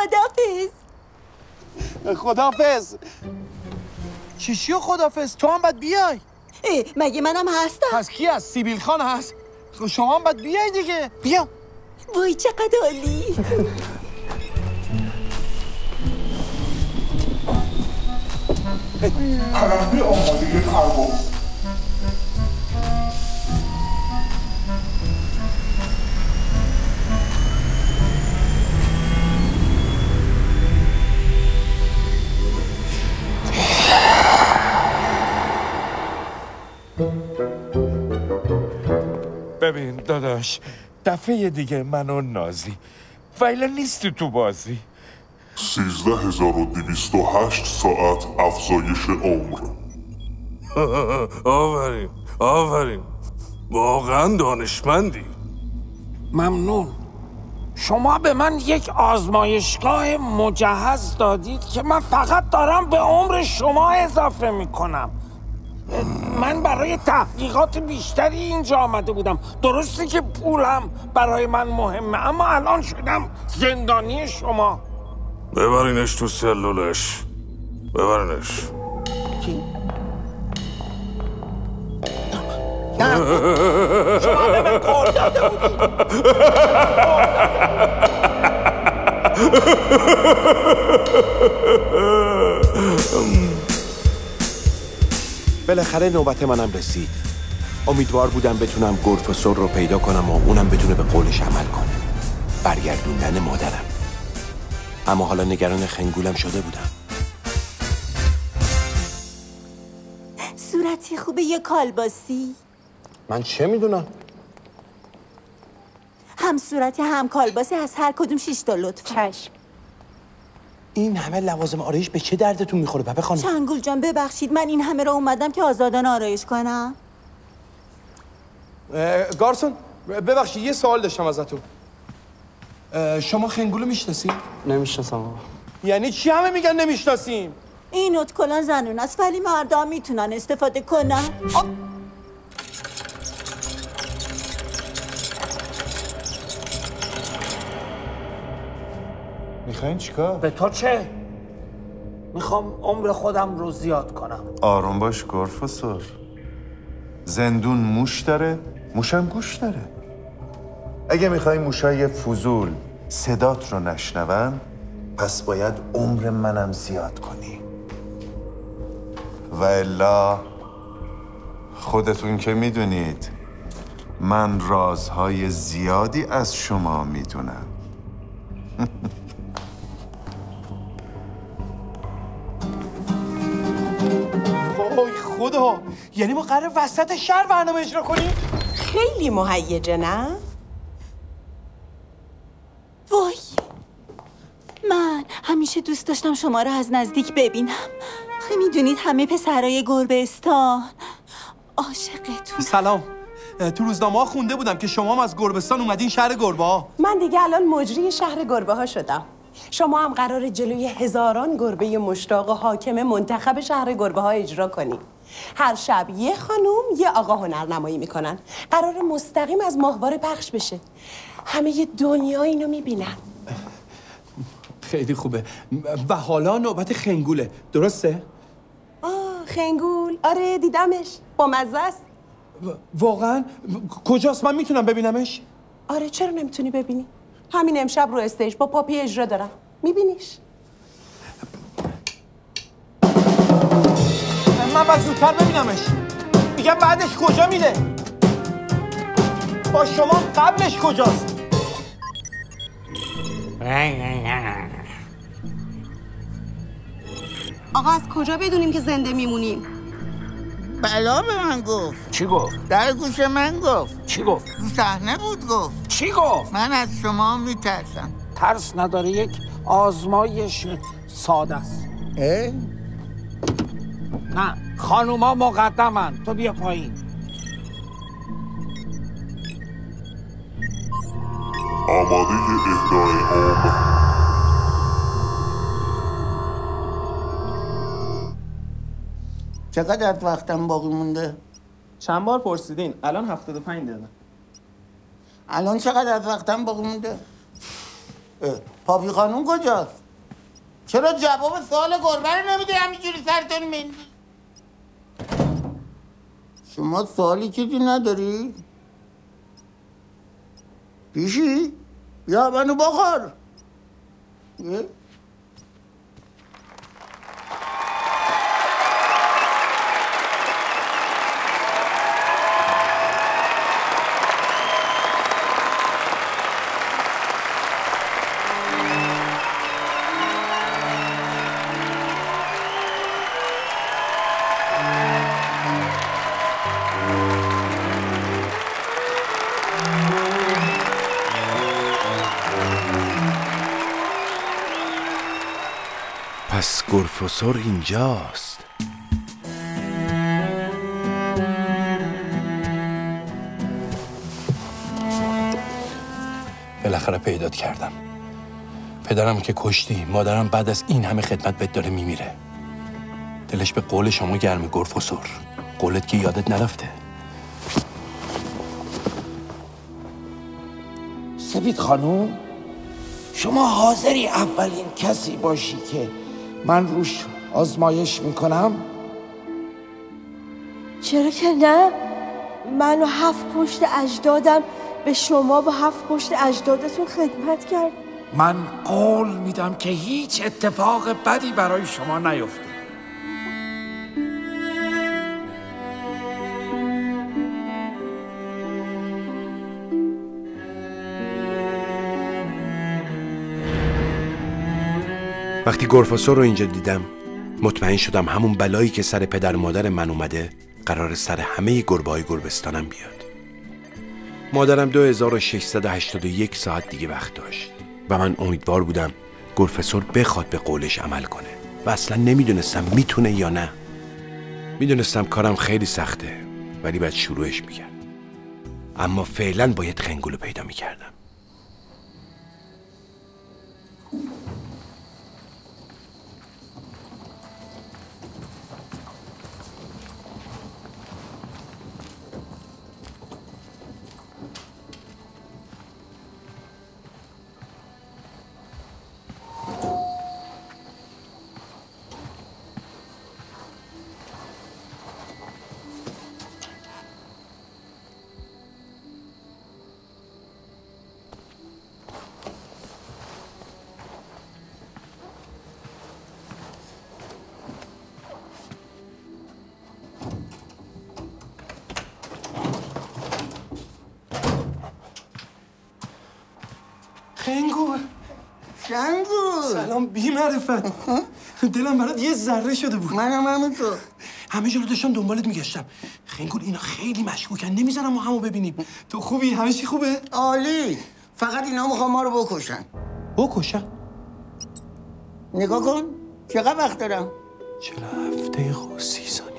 خدافظ. چیشی و خدافظ؟ تو هم باید بیای. مگه منم هستم؟ پس کی هست؟ سیبیل خان هست؟ شما هم باید بیای دیگه. بیا. وای چقدر عالی. پرنده آماده پرواز. ببین داداش دفعه دیگه منو نازی ولی نیستی تو بازی. 13208 ساعت افزایش عمر. آفرین واقعا دانشمندی. ممنون. شما به من یک آزمایشگاه مجهز دادید که من فقط دارم به عمر شما اضافه میکنم. من برای تحقیقات بیشتری اینجا آمده بودم. درسته که پولم برای من مهمه، اما الان شدم زندانی شما. ببرینش تو سلولش. ببرینش. چی؟ شما به من قول داده بالاخره نوبت منم رسید. امیدوار بودم بتونم گرفسور رو پیدا کنم و اونم بتونه به قولش عمل کنه. برگردوندن مادرم. اما حالا نگران خنگولم شده بودم. صورتی خوبه یا کالباسی؟ من چه میدونم؟ هم صورتی هم کالباسی از هر کدوم 6 تا لطفا. چشم. این همه لوازم آرایش به چه دردتون میخوره پپه خانم؟ چنگول جان ببخشید، من این همه را اومدم که آزادانه آرایش کنم. گارسون ببخشید یه سوال داشتم ازتون. شما خنگولو میشناسید؟ نمیشناسم آقا. یعنی چی همه میگن نمیشناسیم؟ این نوت کلان زنون است ولی مردم میتونن استفاده کنن. میخواین چیکار؟ به تو چه؟ میخوام عمر خودم رو زیاد کنم. آروم باش گرفسور. زندون موش داره، موشم گوش داره. اگه میخوای موشای فضول صدات رو نشنون، پس باید عمر منم زیاد کنی. و الا خودتون که میدونید من رازهای زیادی از شما میدونم. وای خدا، یعنی ما قرار وسط شهر برنامه اجرا کنیم؟ خیلی مهیجه نه؟ وای، من همیشه دوست داشتم شما را از نزدیک ببینم. میدونید همه پسرای گربستان عاشقتون. سلام. تو روزنامه ها خونده بودم که شما هم از گربستان اومدین شهر گربه ها. من دیگه الان مجری شهر گربه ها شدم. شما هم قرار جلوی هزاران گربه مشتاق و حاکم منتخب شهر گربه ها اجرا کنی. هر شب یه خانوم یه آقا هنرنمایی میکنن. قرار مستقیم از ماهواره پخش بشه. همه دنیا اینو میبینن. خیلی خوبه. و حالا نوبت خنگوله، درسته؟ خنگول؟ آره دیدمش، با مزه است. واقعا؟ کجاست؟ من میتونم ببینمش؟ آره چرا نمیتونی ببینی؟ همین امشب رو استیج با پاپی اجرا دارم، میبینیش؟ من باید زودتر ببینمش. میگم بعدش کجا میره؟ با شما قبلش کجاست؟ آقا از کجا بدونیم که زنده میمونیم؟ بلا به من گفت. چی گفت؟ در گوش من گفت. چی گفت؟ تو صحنه بود گفت. چی گفت؟ من از شما میترسم. ترس نداره، یک آزمایش ساده است. نه، خانوما مقدمن. تو بیا پایین. آماده اهدای عمر. چقدر وقتم باقی مونده؟ چند بار پرسیدین؟ الان 75 دقیقه. الان چقدر از وقتم باقی مونده؟ پاپی خانوم کجاست؟ چرا جواب سوال گربه رو نمیدی همینجوری سرتون میندی؟ شما سوالی چیزی نداری؟ پیشی؟ بیا منو بخور. پس گرفسور اینجاست. بالاخره پیدات کردم. پدرم که کشتی، مادرم بعد از این همه خدمت بهت داره میمیره. دلش به قول شما گرمه گرفسور. قولت که یادت نرفته. سپید خانوم، شما حاضری اولین کسی باشی که من روش آزمایش میکنم؟ چرا که نه؟ من و 7 پشت اجدادم به شما و 7 پشت اجدادتون خدمت کرد. من قول میدم که هیچ اتفاق بدی برای شما نیفته. وقتی گرفاسور رو اینجا دیدم مطمئن شدم همون بلایی که سر پدر مادر من اومده قرار سر همه گربه‌های گربستانم بیاد. مادرم 2681 ساعت دیگه وقت داشت و من امیدوار بودم گرفاسور بخواد به قولش عمل کنه و اصلا نمیدونستم میتونه یا نه. میدونستم کارم خیلی سخته ولی باید شروعش میکرد. اما فعلا باید خنگول رو پیدا میکردم. خنگول سلام بی معرفت. دلم برات یه ذره شده بود. منم همونطور. همه جا رو داشتم دنبالت میگشتم. خنگول اینا خیلی مشکوکن، نمیذارم ما همو ببینیم. تو خوبی؟ همه چی خوبه؟ عالی. فقط اینا میخوان ما رو بکشن. بکشن؟ نگاه کن چقدر وقت دارم. 47 دقیقه و 30 ثانیه.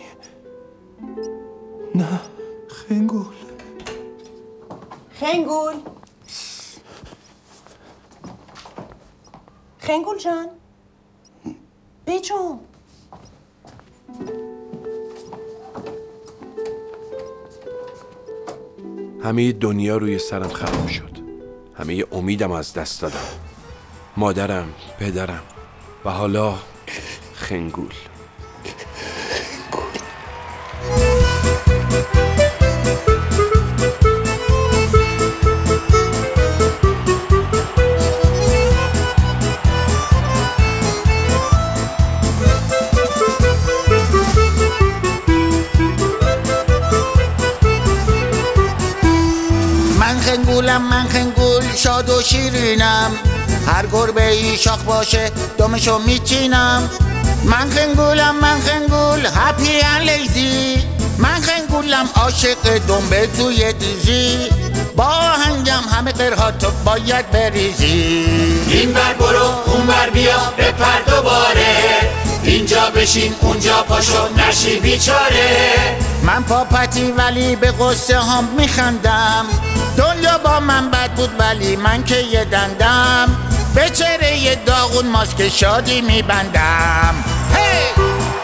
نه خنگول. خنگول خنگول جان بجون. همه دنیا روی سرم خراب شد. همه امیدم از دست دادم. مادرم، پدرم و حالا خنگول. من خنگول شاد و شیرینم، هر گربه ای شاخ باشه دمشو میچینم. من خنگول هپی ان لیزی، من خنگولم عاشق دنبه توی دیزی. با آهنگم همه قرهاتو باید بریزی. این بر برو اون بر بیا بپر دوباره، اینجا بشین اونجا پاشو نشی بیچاره. من پاپتی ولی به قصه هم میخندم، دنیا با من بد بود ولی من که یه دندم، به چهره یه داغون ماسک شادی میبندم. hey!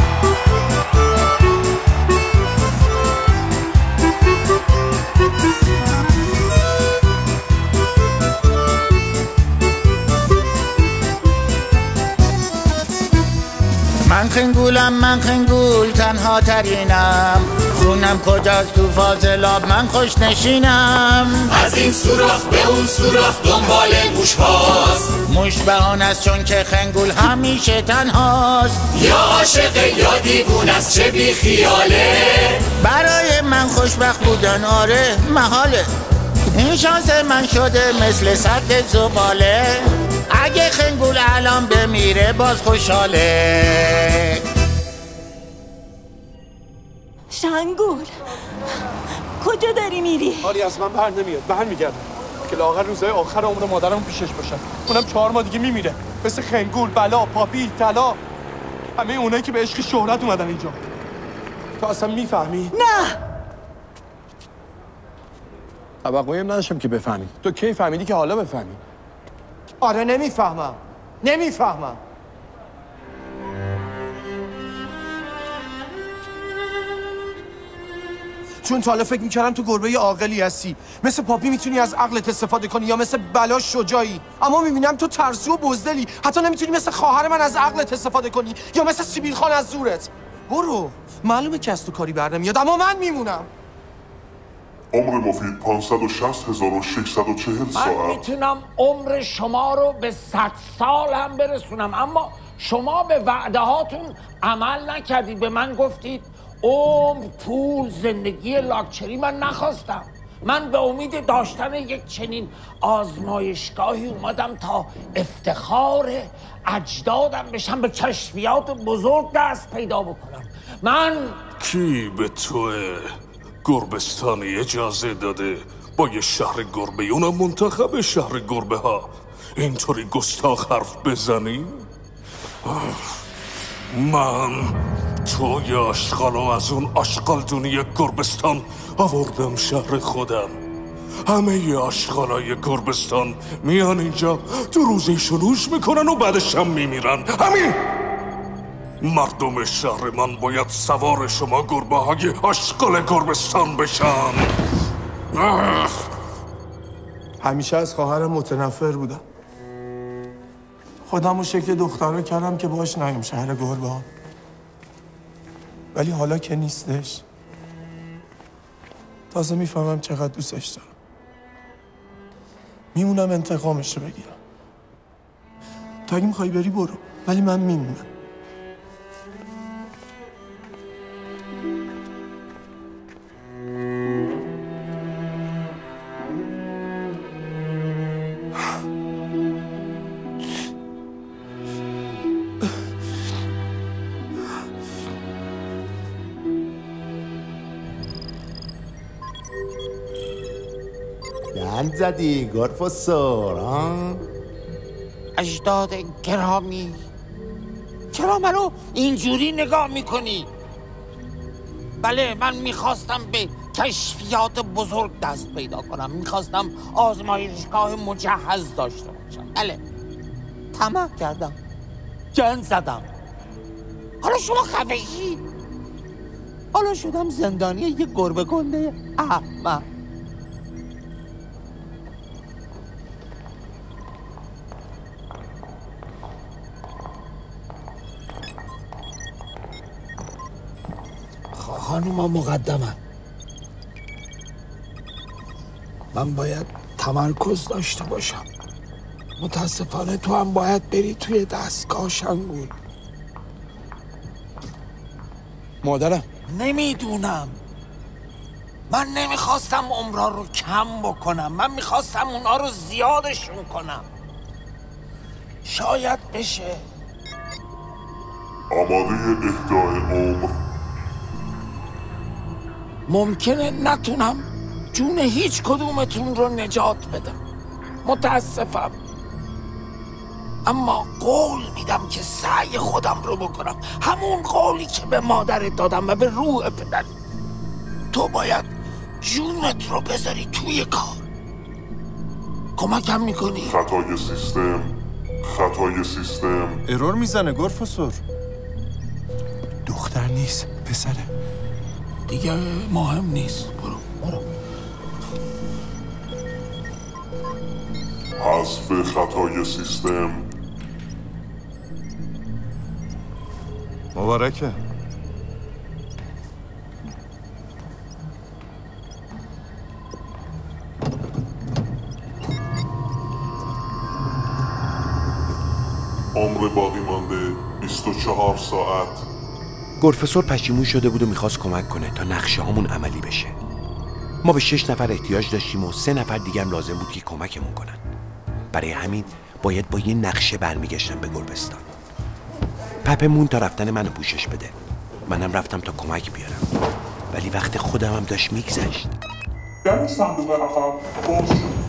من خنگول تنها ترینم، خونم کجاست تو فاضلاب من خوش نشینم. از این سوراخ به اون سوراخ دنبال موش هاست، موش بهانه است چون که خنگول همیشه تنهاست. یا عاشق یا دیوون است چه بی خیاله، برای من خوشبخت بودن آره محاله. این شانس من شده مثل سد زباله، اگه خنگول الان بمیره باز خوشحاله. شنگول کجا داری میری؟ حالی از من بر نمیاد، برمیگردم که لااقل روزهای آخر عمر مادرم پیشش باشم. اونم 4 ماه دیگه میمیره، مثل خنگول، بلا، پاپی، طلا، همه اونایی که به عشق شهرت اومدن اینجا. تو اصلا میفهمی؟ نه توقعی هم نداشتم که بفهمی. تو کی فهمیدی که حالا بفهمی؟ آره نمیفهمم. چون تا حالا فکر میکردم تو گربه عاقلی هستی، مثل پاپی میتونی از عقلت استفاده کنی یا مثل بلا شجاعی، اما میبینم تو ترسو و بزدلی، حتی نمیتونی مثل خواهر من از عقلت استفاده کنی یا مثل سیبیل خان از زورت. برو، معلومه که از تو کاری بر نمیاد، اما من میمونم. عمر مفید 560,640 ساعت. من میتونم عمر شما رو به 100 سال هم برسونم، اما شما به وعده هاتون عمل نکردید. به من گفتید عمر، پول، زندگی لاکچری. من نخواستم. من به امید داشتن یک چنین آزمایشگاهی اومدم تا افتخار اجدادم بشم، به کشفیات بزرگ دست پیدا بکنم. من کی به تو گربستانی اجازه داده با یه شهر گربه، اونم منتخب شهر گربه ها، اینطوری گستاخ حرف بزنی؟ من توی آشغالو از اون آشغالدونی گربستان آوردم شهر خودم. همه ی آشغالای گربستان میان اینجا، تو روزیشون هوش میکنن و بعدش هم میمیرن. همین مردم شهر من باید سوار شما گربه های آشغال گربستان بشن. همیشه از خواهرم متنفر بودم. خودمو شکل دختره کردم که باش نیم شهر گربه ها، ولی حالا که نیستش تازه میفهمم چقدر دوستش دارم. میمونم انتقامش رو بگیرم. تا اگه میخوای بری برو، ولی من میمونم. گند زدی گرفسور ها؟ اجداد گرامی، چرا منو اینجوری نگاه میکنی؟ بله، من میخواستم به کشفیات بزرگ دست پیدا کنم، میخواستم آزمایشگاه مجهز داشته باشم. بله، طمع کردم، گند زدم. حالا شما خفه‌ای؟ حالا شدم زندانی یه گربه گنده احمق. خانوما مقدمم، من باید تمرکز داشته باشم. متاسفانه تو هم باید بری توی دستگاه شنگول. مادرم نمیدونم. من نمیخواستم عمرها رو کم بکنم، من میخواستم اونا رو زیادشون کنم. شاید بشه. آماده اهدای عمر. ممکنه نتونم جون هیچ کدومتون رو نجات بدم، متاسفم، اما قول میدم که سعی خودم رو بکنم. همون قولی که به مادرت دادم و به روح پدر. تو باید جونت رو بذاری توی کار. کمکم میکنی؟ خطای سیستم ارور میزنه گرفسور. دختر نیست، پسره. دیگه مهم نیست. برو. حذف خطای سیستم. مبارکه. عمر باقی مانده 24 ساعت. گرفسور پشیمون شده بود و میخواست کمک کنه تا نقشه هامون عملی بشه. ما به 6 نفر احتیاج داشتیم و 3 نفر دیگه هم لازم بود که کمکمون کنن. برای همین باید با یه نقشه برمیگشتم به گربستان. پپمون تا رفتن منو پوشش بده. منم رفتم تا کمک بیارم، ولی وقت خودم هم داشت میگذشت. در صندوق عقب باز شد.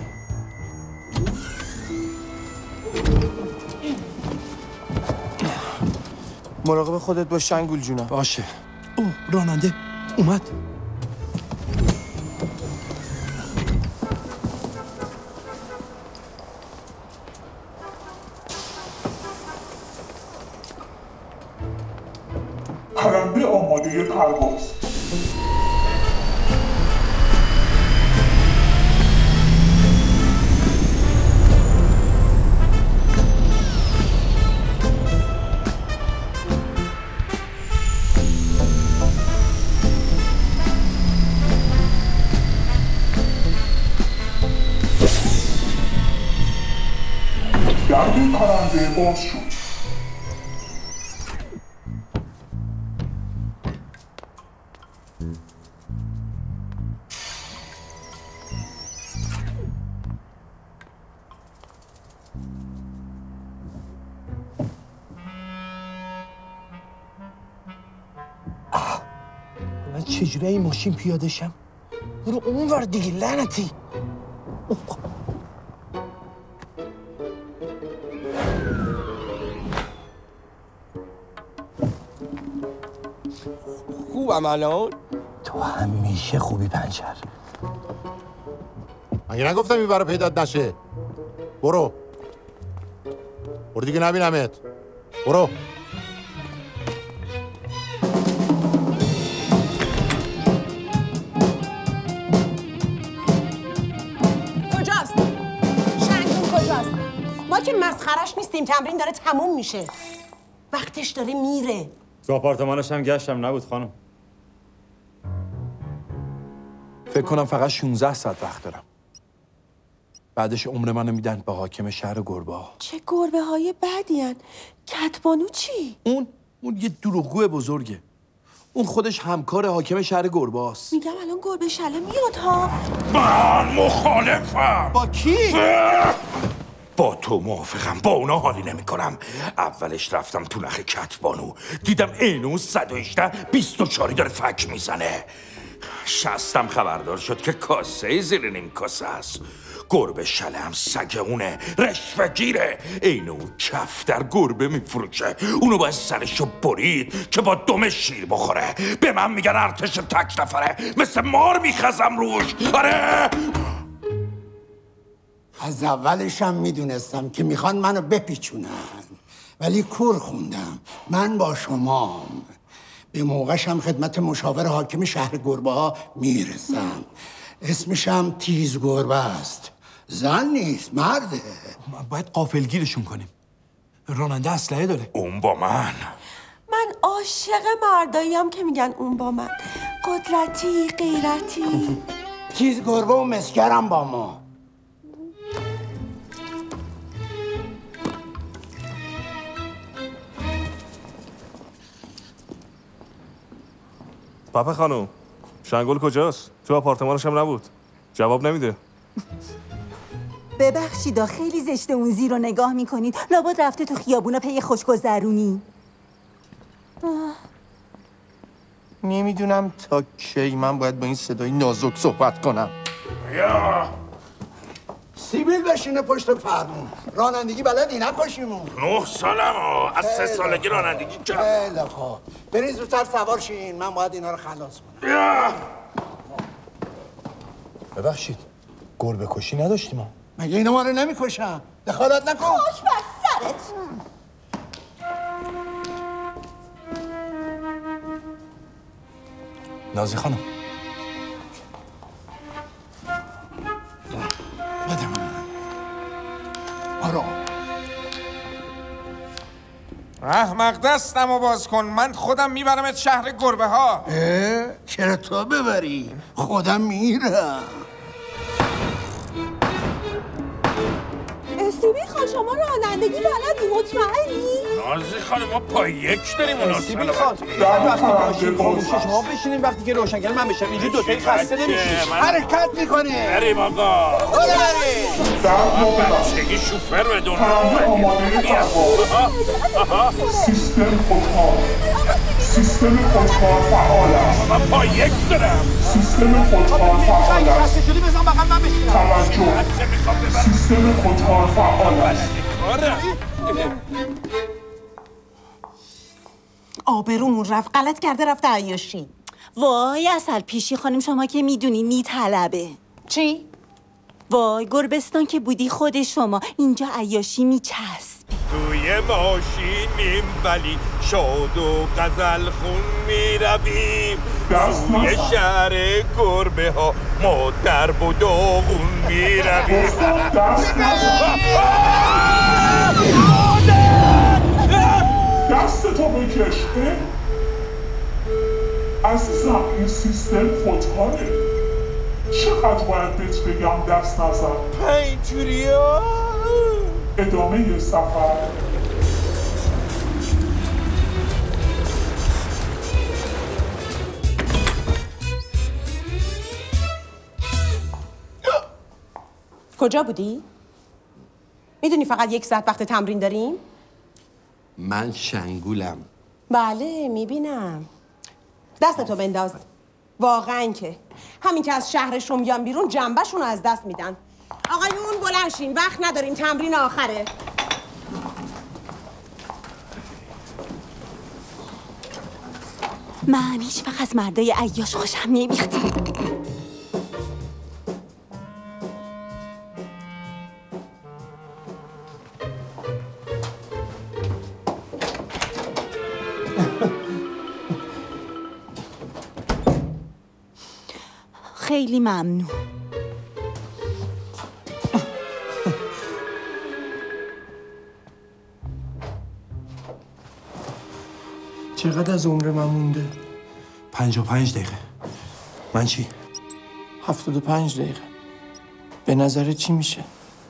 مراقب خودت باش شنگول جونم. باشه. اوه، راننده اومد. برنامه پرواز. درد پرنده باز شد. من چجوری این ماشین پیاده شم؟ برو اونور دیگه لعنتی. خوبم الان؟ تو همیشه خوبی پنچر. مگه نگفتم این برا پیدات نشه؟ برو دیگه نبینمت. برو. کجاست؟ شنگون کجاست؟ ما که مسخرش نیستیم، تمرین داره تموم میشه. وقتش داره میره. تو آپارتمانش هم گشتم نبود خانم. فکر کنم فقط 16 ساعت وقت دارم. بعدش عمر منو میدن به حاکم شهر گربه ها. چه گربه های بدی هن. کتبانو چی؟ اون یه دروغگو بزرگه. اون خودش همکار حاکم شهر گربه هاست. میگم الان گربه شله میاد ها. من مخالفم. با کی؟ با تو موافقم. با اونا حالی نمی کنم. اولش رفتم تو نخ کتبانو، دیدم اینو 118 24 داره فک میزنه. شستم خبردار شد که کاسه زیر نیم کاسه است. گربه شله هم سگونه، رشوه‌گیره. اینو کف در گربه میفروشه. اونو باید سرشو برید که با دم شیر بخوره. به من میگن ارتش تک نفره، مثل مار میخزم روش. آره از اولش هم میدونستم که میخوان منو بپیچونن، ولی کور خوندم. من با شما به موقعش هم خدمت مشاور حاکم شهر گربه ها میرسم. اسمش هم تیز گربه است. زن نیست، مرده. باید غافلگیرشون کنیم. راننده اسلحه داره. اون با من عاشق مرداییم که میگن اون با من. قدرتی، غیرتی. تیز گربه و مسکرم با ما. پاپا خانم، شنگول کجاست؟ تو آپارتمانش هم نبود. جواب نمیده. ببخشید خیلی زشته اون زیر رو نگاه میکنید. لابد رفته تو خیابونا پی خوشگذرونی. نمیدونم تا کی من باید با این صدای نازک صحبت کنم. یا سیبیل بشینه پشت فرمون. رانندگی بلدی نکشیمون. 9 سالم از 3 سالگی رانندگی کردم. خیلی خوب. برین زودتر سوار شین. من باید اینا رو خلاص کنم. ببخشید گربه کشی نداشتیم ما. مگه اینا ما رو نمیکشن؟ دخالت نکن. خوش بر سرت. نازی خانم بده من. برو. احمق دستمو باز کن. من خودم میبرمت شهر گربه ها. چرا تو ببری؟ خودم میرم. سیبیل خان شما رانندگی بلدی؟ مطمئنی؟ نازی خانم ما پای یک داریم اونا. سیبیل خان وقتی ماشین خاموشه شما بشینین، وقتی که روشنگر من بشم اینجا دوتایی خسته نمیشید. حرکت میکنی. بریم آقا. بچگی شوفر بدون. سیستم خودکار فعال است. من پای یک دارم. سیستم خودکار فعال است. خسته شدی بزن بقم من بشینم. توجه. سیستم خودکار فعال است. آبرومون رفت. غلط کرده رفته عیاشی. وای اصل پیشی خانم شما که میدونی میطلبه. چی؟ وای گربستان که بودی خود شما اینجا عیاشی میچسبه. توی ماشینیم ولی شاد و غزل خون میرویم توی شهر گربه ها ما درب و داغون میرویم دستتو بکش عزیزم این سیستم خودکاره چقدر باید بهت بگم دست نزن اینجوری ها ادامه سفر کجا بودی؟ میدونی فقط 1 ساعت وقت تمرین داریم؟ من شنگولم. بله میبینم. دستتو بنداز. واقعا که همین که از شهرشون بیان بیرون جنبشون رو از دست میدن. آقایون بلند شین، وقت نداریم، تمرین آخره. من هیچ وقت از مردای عیاش خوشم نمیاد. خیلی ممنون. چقدر از عمر من مونده؟ 55 دقیقه. من چی؟ 75 دقیقه. به نظرت چی میشه؟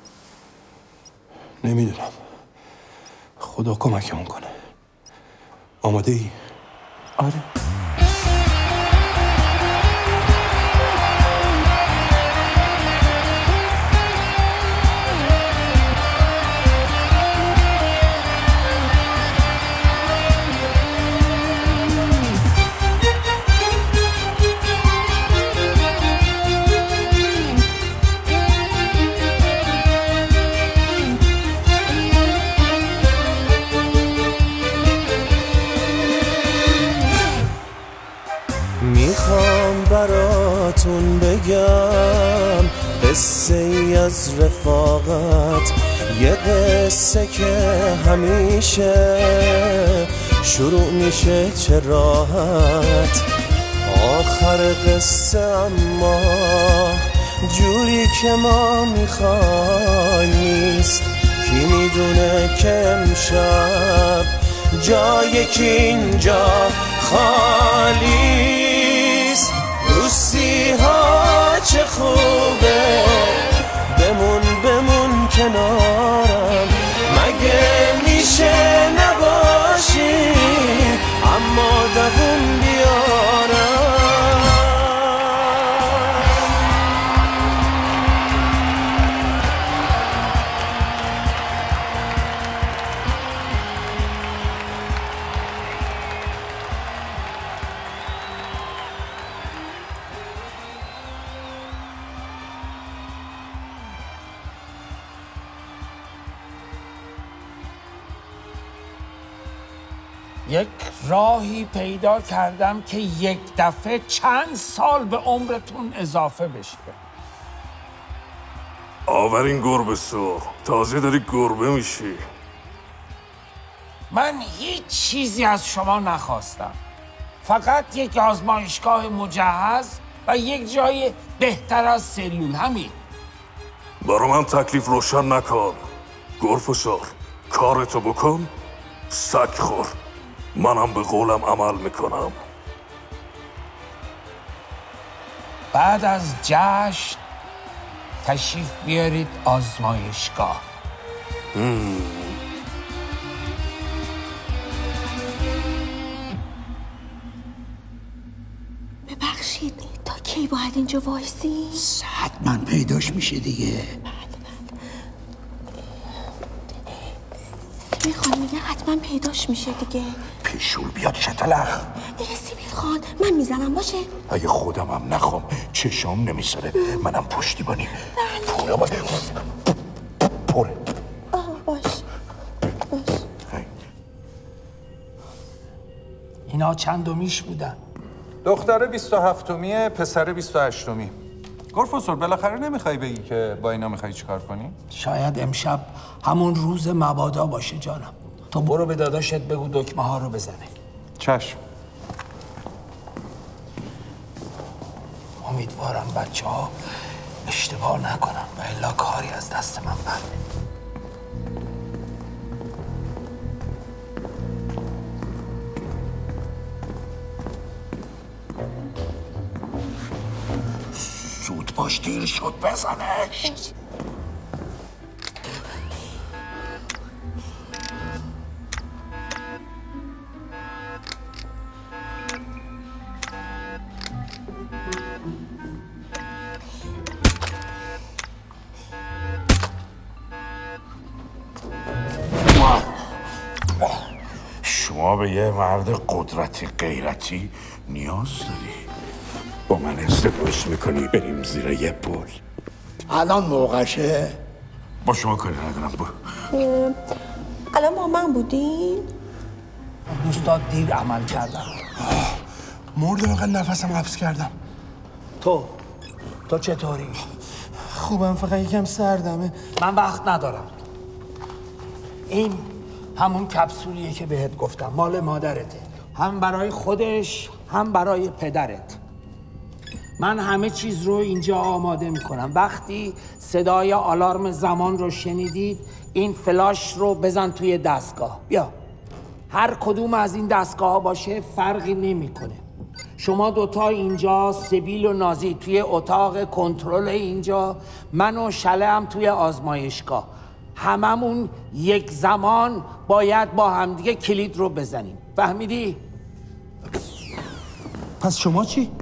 نمیدونم. خدا کمکمون کنه. آماده ای؟ آره. میخوام براتون بگم قصه ای از رفاقت، یه قصه که همیشه شروع میشه چه راحت، آخر قصه اما جوری که ما میخوایم نیست. کی میدونه که امشب جای کی اینجا خالیست. روسی ها چه خوبه، بمون کنارم، مگه میشه نباشی اما دووم بیارم. یک راهی پیدا کردم که یک دفعه چند سال به عمرتون اضافه بشه. آورین گربه سرخ، تازه داری گربه میشی. من هیچ چیزی از شما نخواستم، فقط یک آزمایشگاه مجهز و یک جای بهتر از سلول، همین. برا من تکلیف روشن نکن. گرفسار کارتو بکن، سگ خور. منم به قولم عمل میکنم. بعد از جشن تشریف بیارید آزمایشگاه. ببخشید تا کی باید اینجا وایسی؟ حتما پیداش میشه دیگه. سیبیل خان میگه حتما پیداش میشه دیگه. پیشول بیاد شتلخ. سیبیل خان من میزنم باشه؟ اگه خودم هم نخوام چشام نمیسره. منم پشتیبانی. پوره پوره. باش. اینا چندمیش بودن؟ دختره 27می، پسر 28می. پروفسور بالاخره نمیخوای بگی که با اینا میخوای چیکار کنی؟ شاید امشب همون روز مبادا باشه جانم. تو برو به داداشت بگو دکمه ها رو بزنه. چشم. امیدوارم بچه ها اشتباه نکنن و الا کاری از دست من برده. زود باش دیر شد بزنش. شما به یه مرد قدرتی غیرتی نیاز داری؟ با من ازدواج میکنی بریم زیر یه پل؟ الان موقعشه؟ با شما کاری ندارم. الان با من بودین؟ دوستات دیر عمل کردم. مردم اقل نفسم حبس کردم. تو چطوری؟ خوبم، فقط یکم سردمه. من وقت ندارم. این همون کپسولیه که بهت گفتم، مال مادرته، هم برای خودش هم برای پدرت. من همه چیز رو اینجا آماده میکنم. وقتی صدای آلارم زمان رو شنیدید این فلاش رو بزن توی دستگاه. بیا، هر کدوم از این دستگاه ها باشه فرقی نمیکنه. شما دوتا اینجا، سبیل و نازی توی اتاق کنترل اینجا، من و شله هم توی آزمایشگاه. هممون یک زمان باید با همدیگه کلید رو بزنیم. فهمیدی؟ پس شما چی؟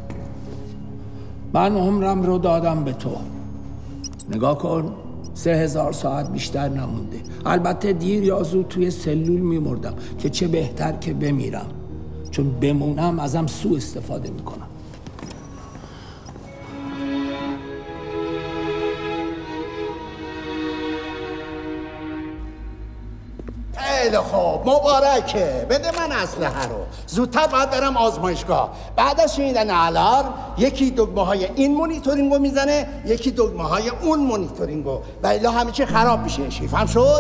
من عمرم رو دادم به تو. نگاه کن، 3000 ساعت بیشتر نمونده. البته دیر یا زود توی سلول میمردم که چه بهتر که بمیرم، چون بمونم ازم سوء استفاده میکنم. خیلی خوب، مبارکه. بده من اسلحه رو. زودتر باید برم آزمایشگاه. بعد از شنیدن آلارم یکی دکمه های این مونیتورینگو میزنه، یکی دکمه های اون مونیتورینگو، و الا همه چی خراب میشه. فهم شد؟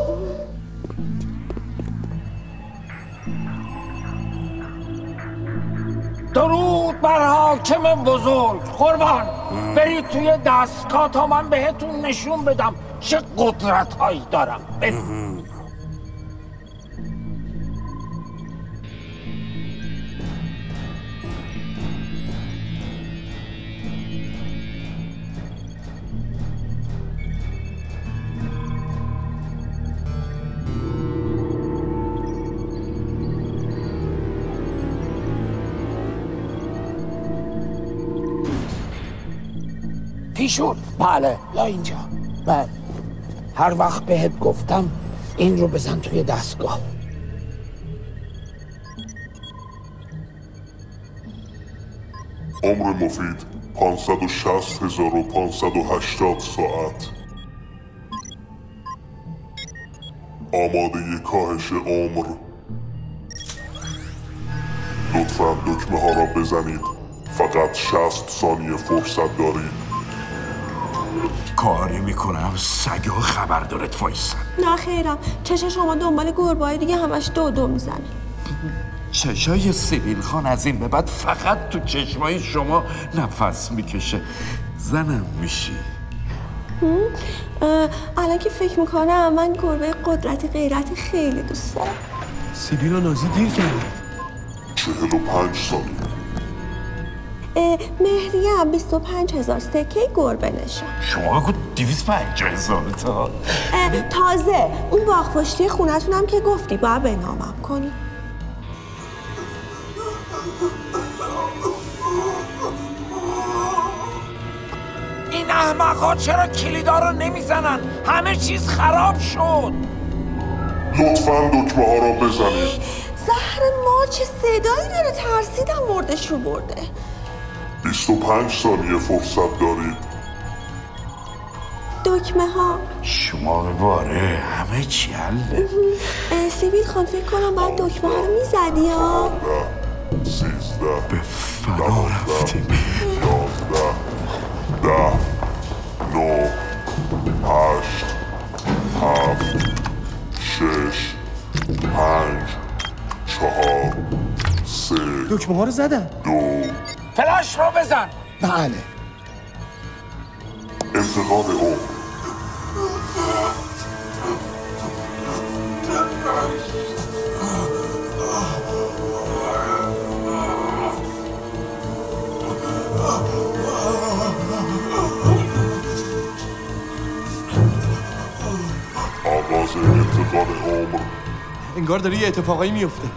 درود بر حاکم بزرگ. قربان برید توی دستگاه تا من بهتون نشون بدم چه قدرت هایی دارم. پیشون؟ بله، یا اینجا. بله، هر وقت بهت گفتم این رو بزن توی دستگاه. عمر مفید 560,580 ساعت. آماده کاهش عمر. لطفاً دکمه ها را بزنید. فقط 60 ثانیه فرصت دارید. کاری میکنم سگا خبردارت وایسن. نه خیرم، چشم شما دنبال گربه‌های دیگه همش دو میزنه. چشای سیبیل خان از این به بعد فقط تو چشمای شما نفس میکشه. زنم میشی. الان که فکر میکنم من گربه قدرت غیرت خیلی دوست دارم. سیبیل و نازی دیر کردن. 45 ثانیه. مهریم 25,000 سکه گربه نشان. شما گفت 250,000 تا. تازه اون باغ پشتی خونتونم که گفتی باید به نامم کنی. این احمق‌ها چرا کلیدا رو نمیزنن؟ همه چیز خراب شد. لطفاً دکمه ها را بزنید. زهر ما چه صدایی داره، ترسیدم مردش رو برده. 25 ثانیه فرصت دارید. دکمه ها شما بباره همه چی حله. سیبیل خان فکر کنم باید دکمه ها رو میزدی ها. 13 به فنا رفتیم. 11 9 8 7 6 5 4 3 دکمه ها رو زدن. 2 فلاش رو بزن. بله. انتقال عمر. آغاز انتقال عمر. انگار داره یه اتفاقایی میفته.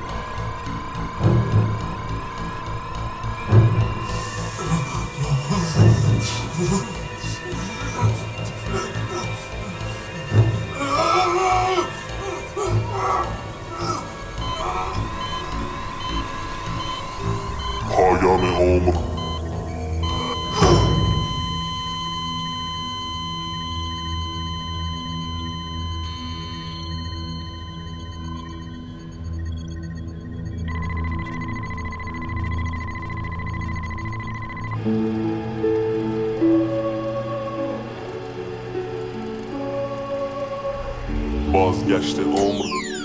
پایان عمر. بازگشت عمر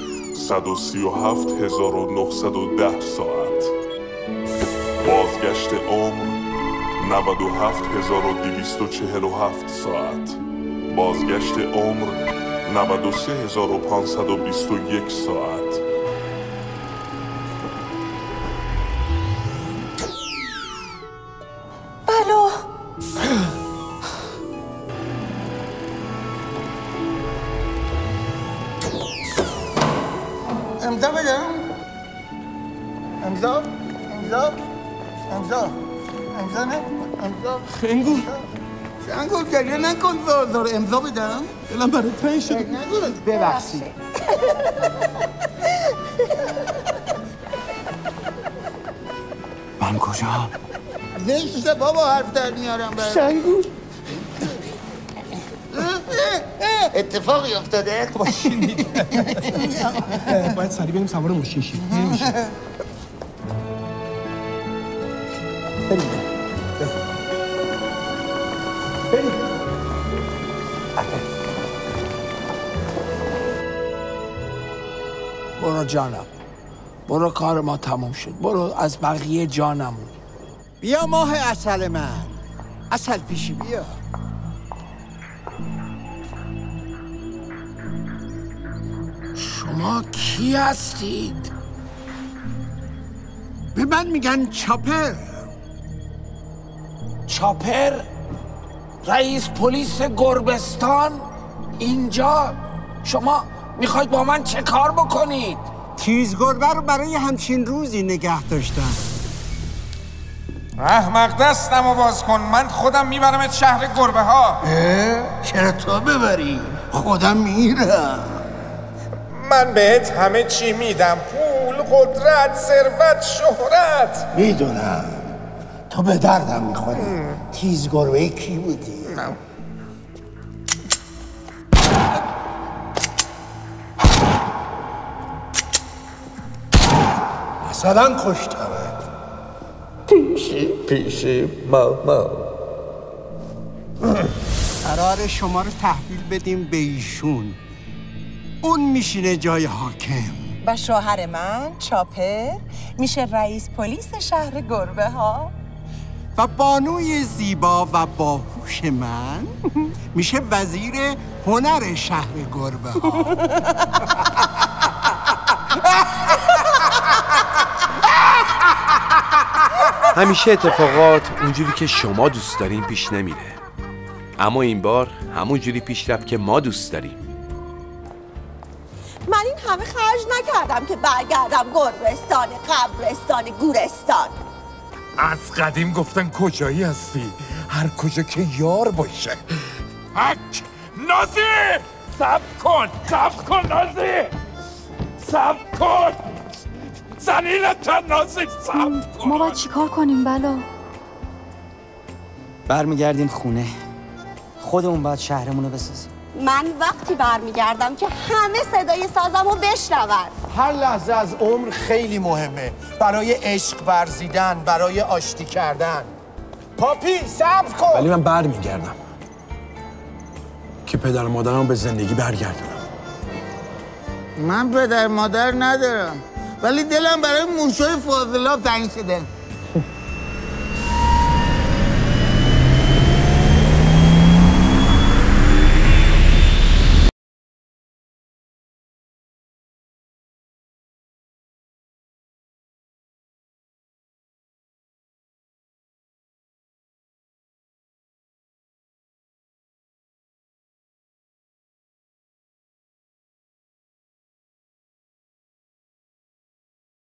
137,910 ساعت. بازگشت عمر 97,247 ساعت. بازگشت عمر 93,521 ساعت. بلا امضا بدم. امضا نه. امضا خنگول گریه نکن. زار امضا بدم. دلم برای تنگ شده. ببخشید. من کجا؟ زشته بابا حرف در میارم برای شنگول. اتفاقی افتاده؟ ماشین میده. باید سریع بریم سوار ماشین شیم. بریم. برو جانم، برو، کار ما تموم شد. برو از بقیه جانمون. بیا ماه عسل من. عسل پیشی بیا. شما کی هستید؟ به من میگن چاپر. چاپر؟ رئیس پلیس گربستان؟ اینجا؟ شما میخواید با من چه کار بکنید؟ تیز گربه رو برای همچین روزی نگه داشتم. احمق دستمو باز کن، من خودم میبرمت شهر گربه ها. چرا تو ببری؟ خودم میرم. من بهت همه چی میدم، پول، قدرت، ثروت، شهرت. میدونم تو به دردم میخوری. تیز گربه کی بودی؟ مثلا کشتمه. پیشی ماما. قرار شما رو تحویل بدیم به ایشون. اون میشینه جای حاکم و شوهر من چاپر میشه رئیس پلیس شهر گربه ها. و بانوی زیبا و باهوش من میشه وزیر هنر شهر گربه ها. همیشه اتفاقات اونجوری که شما دوست دارین پیش نمیره، اما این بار همون جوری پیش رفت که ما دوست داریم. من این همه خرج نکردم که برگردم گربستان، قبرستان، گورستان. از قدیم گفتن کجایی هستی؟ هر کجا که یار باشه. حک نازی! صبر کن نازی! صبر کن! زلیلتن نازی! صبر کن! ما باید چیکار کنیم بلا؟ برمیگردیم خونه. خودمون باید شهرمون رو بسازیم. من وقتی برمیگردم که همه صدای سازمو بشنون. هر لحظه از عمر خیلی مهمه. برای عشق ورزیدن، برای آشتی کردن. پاپی صبر کن. ولی من برمیگردم که پدر مادرم به زندگی برگردونم. من پدر مادر ندارم ولی دلم برای موشای فاضلاب تنگ شده.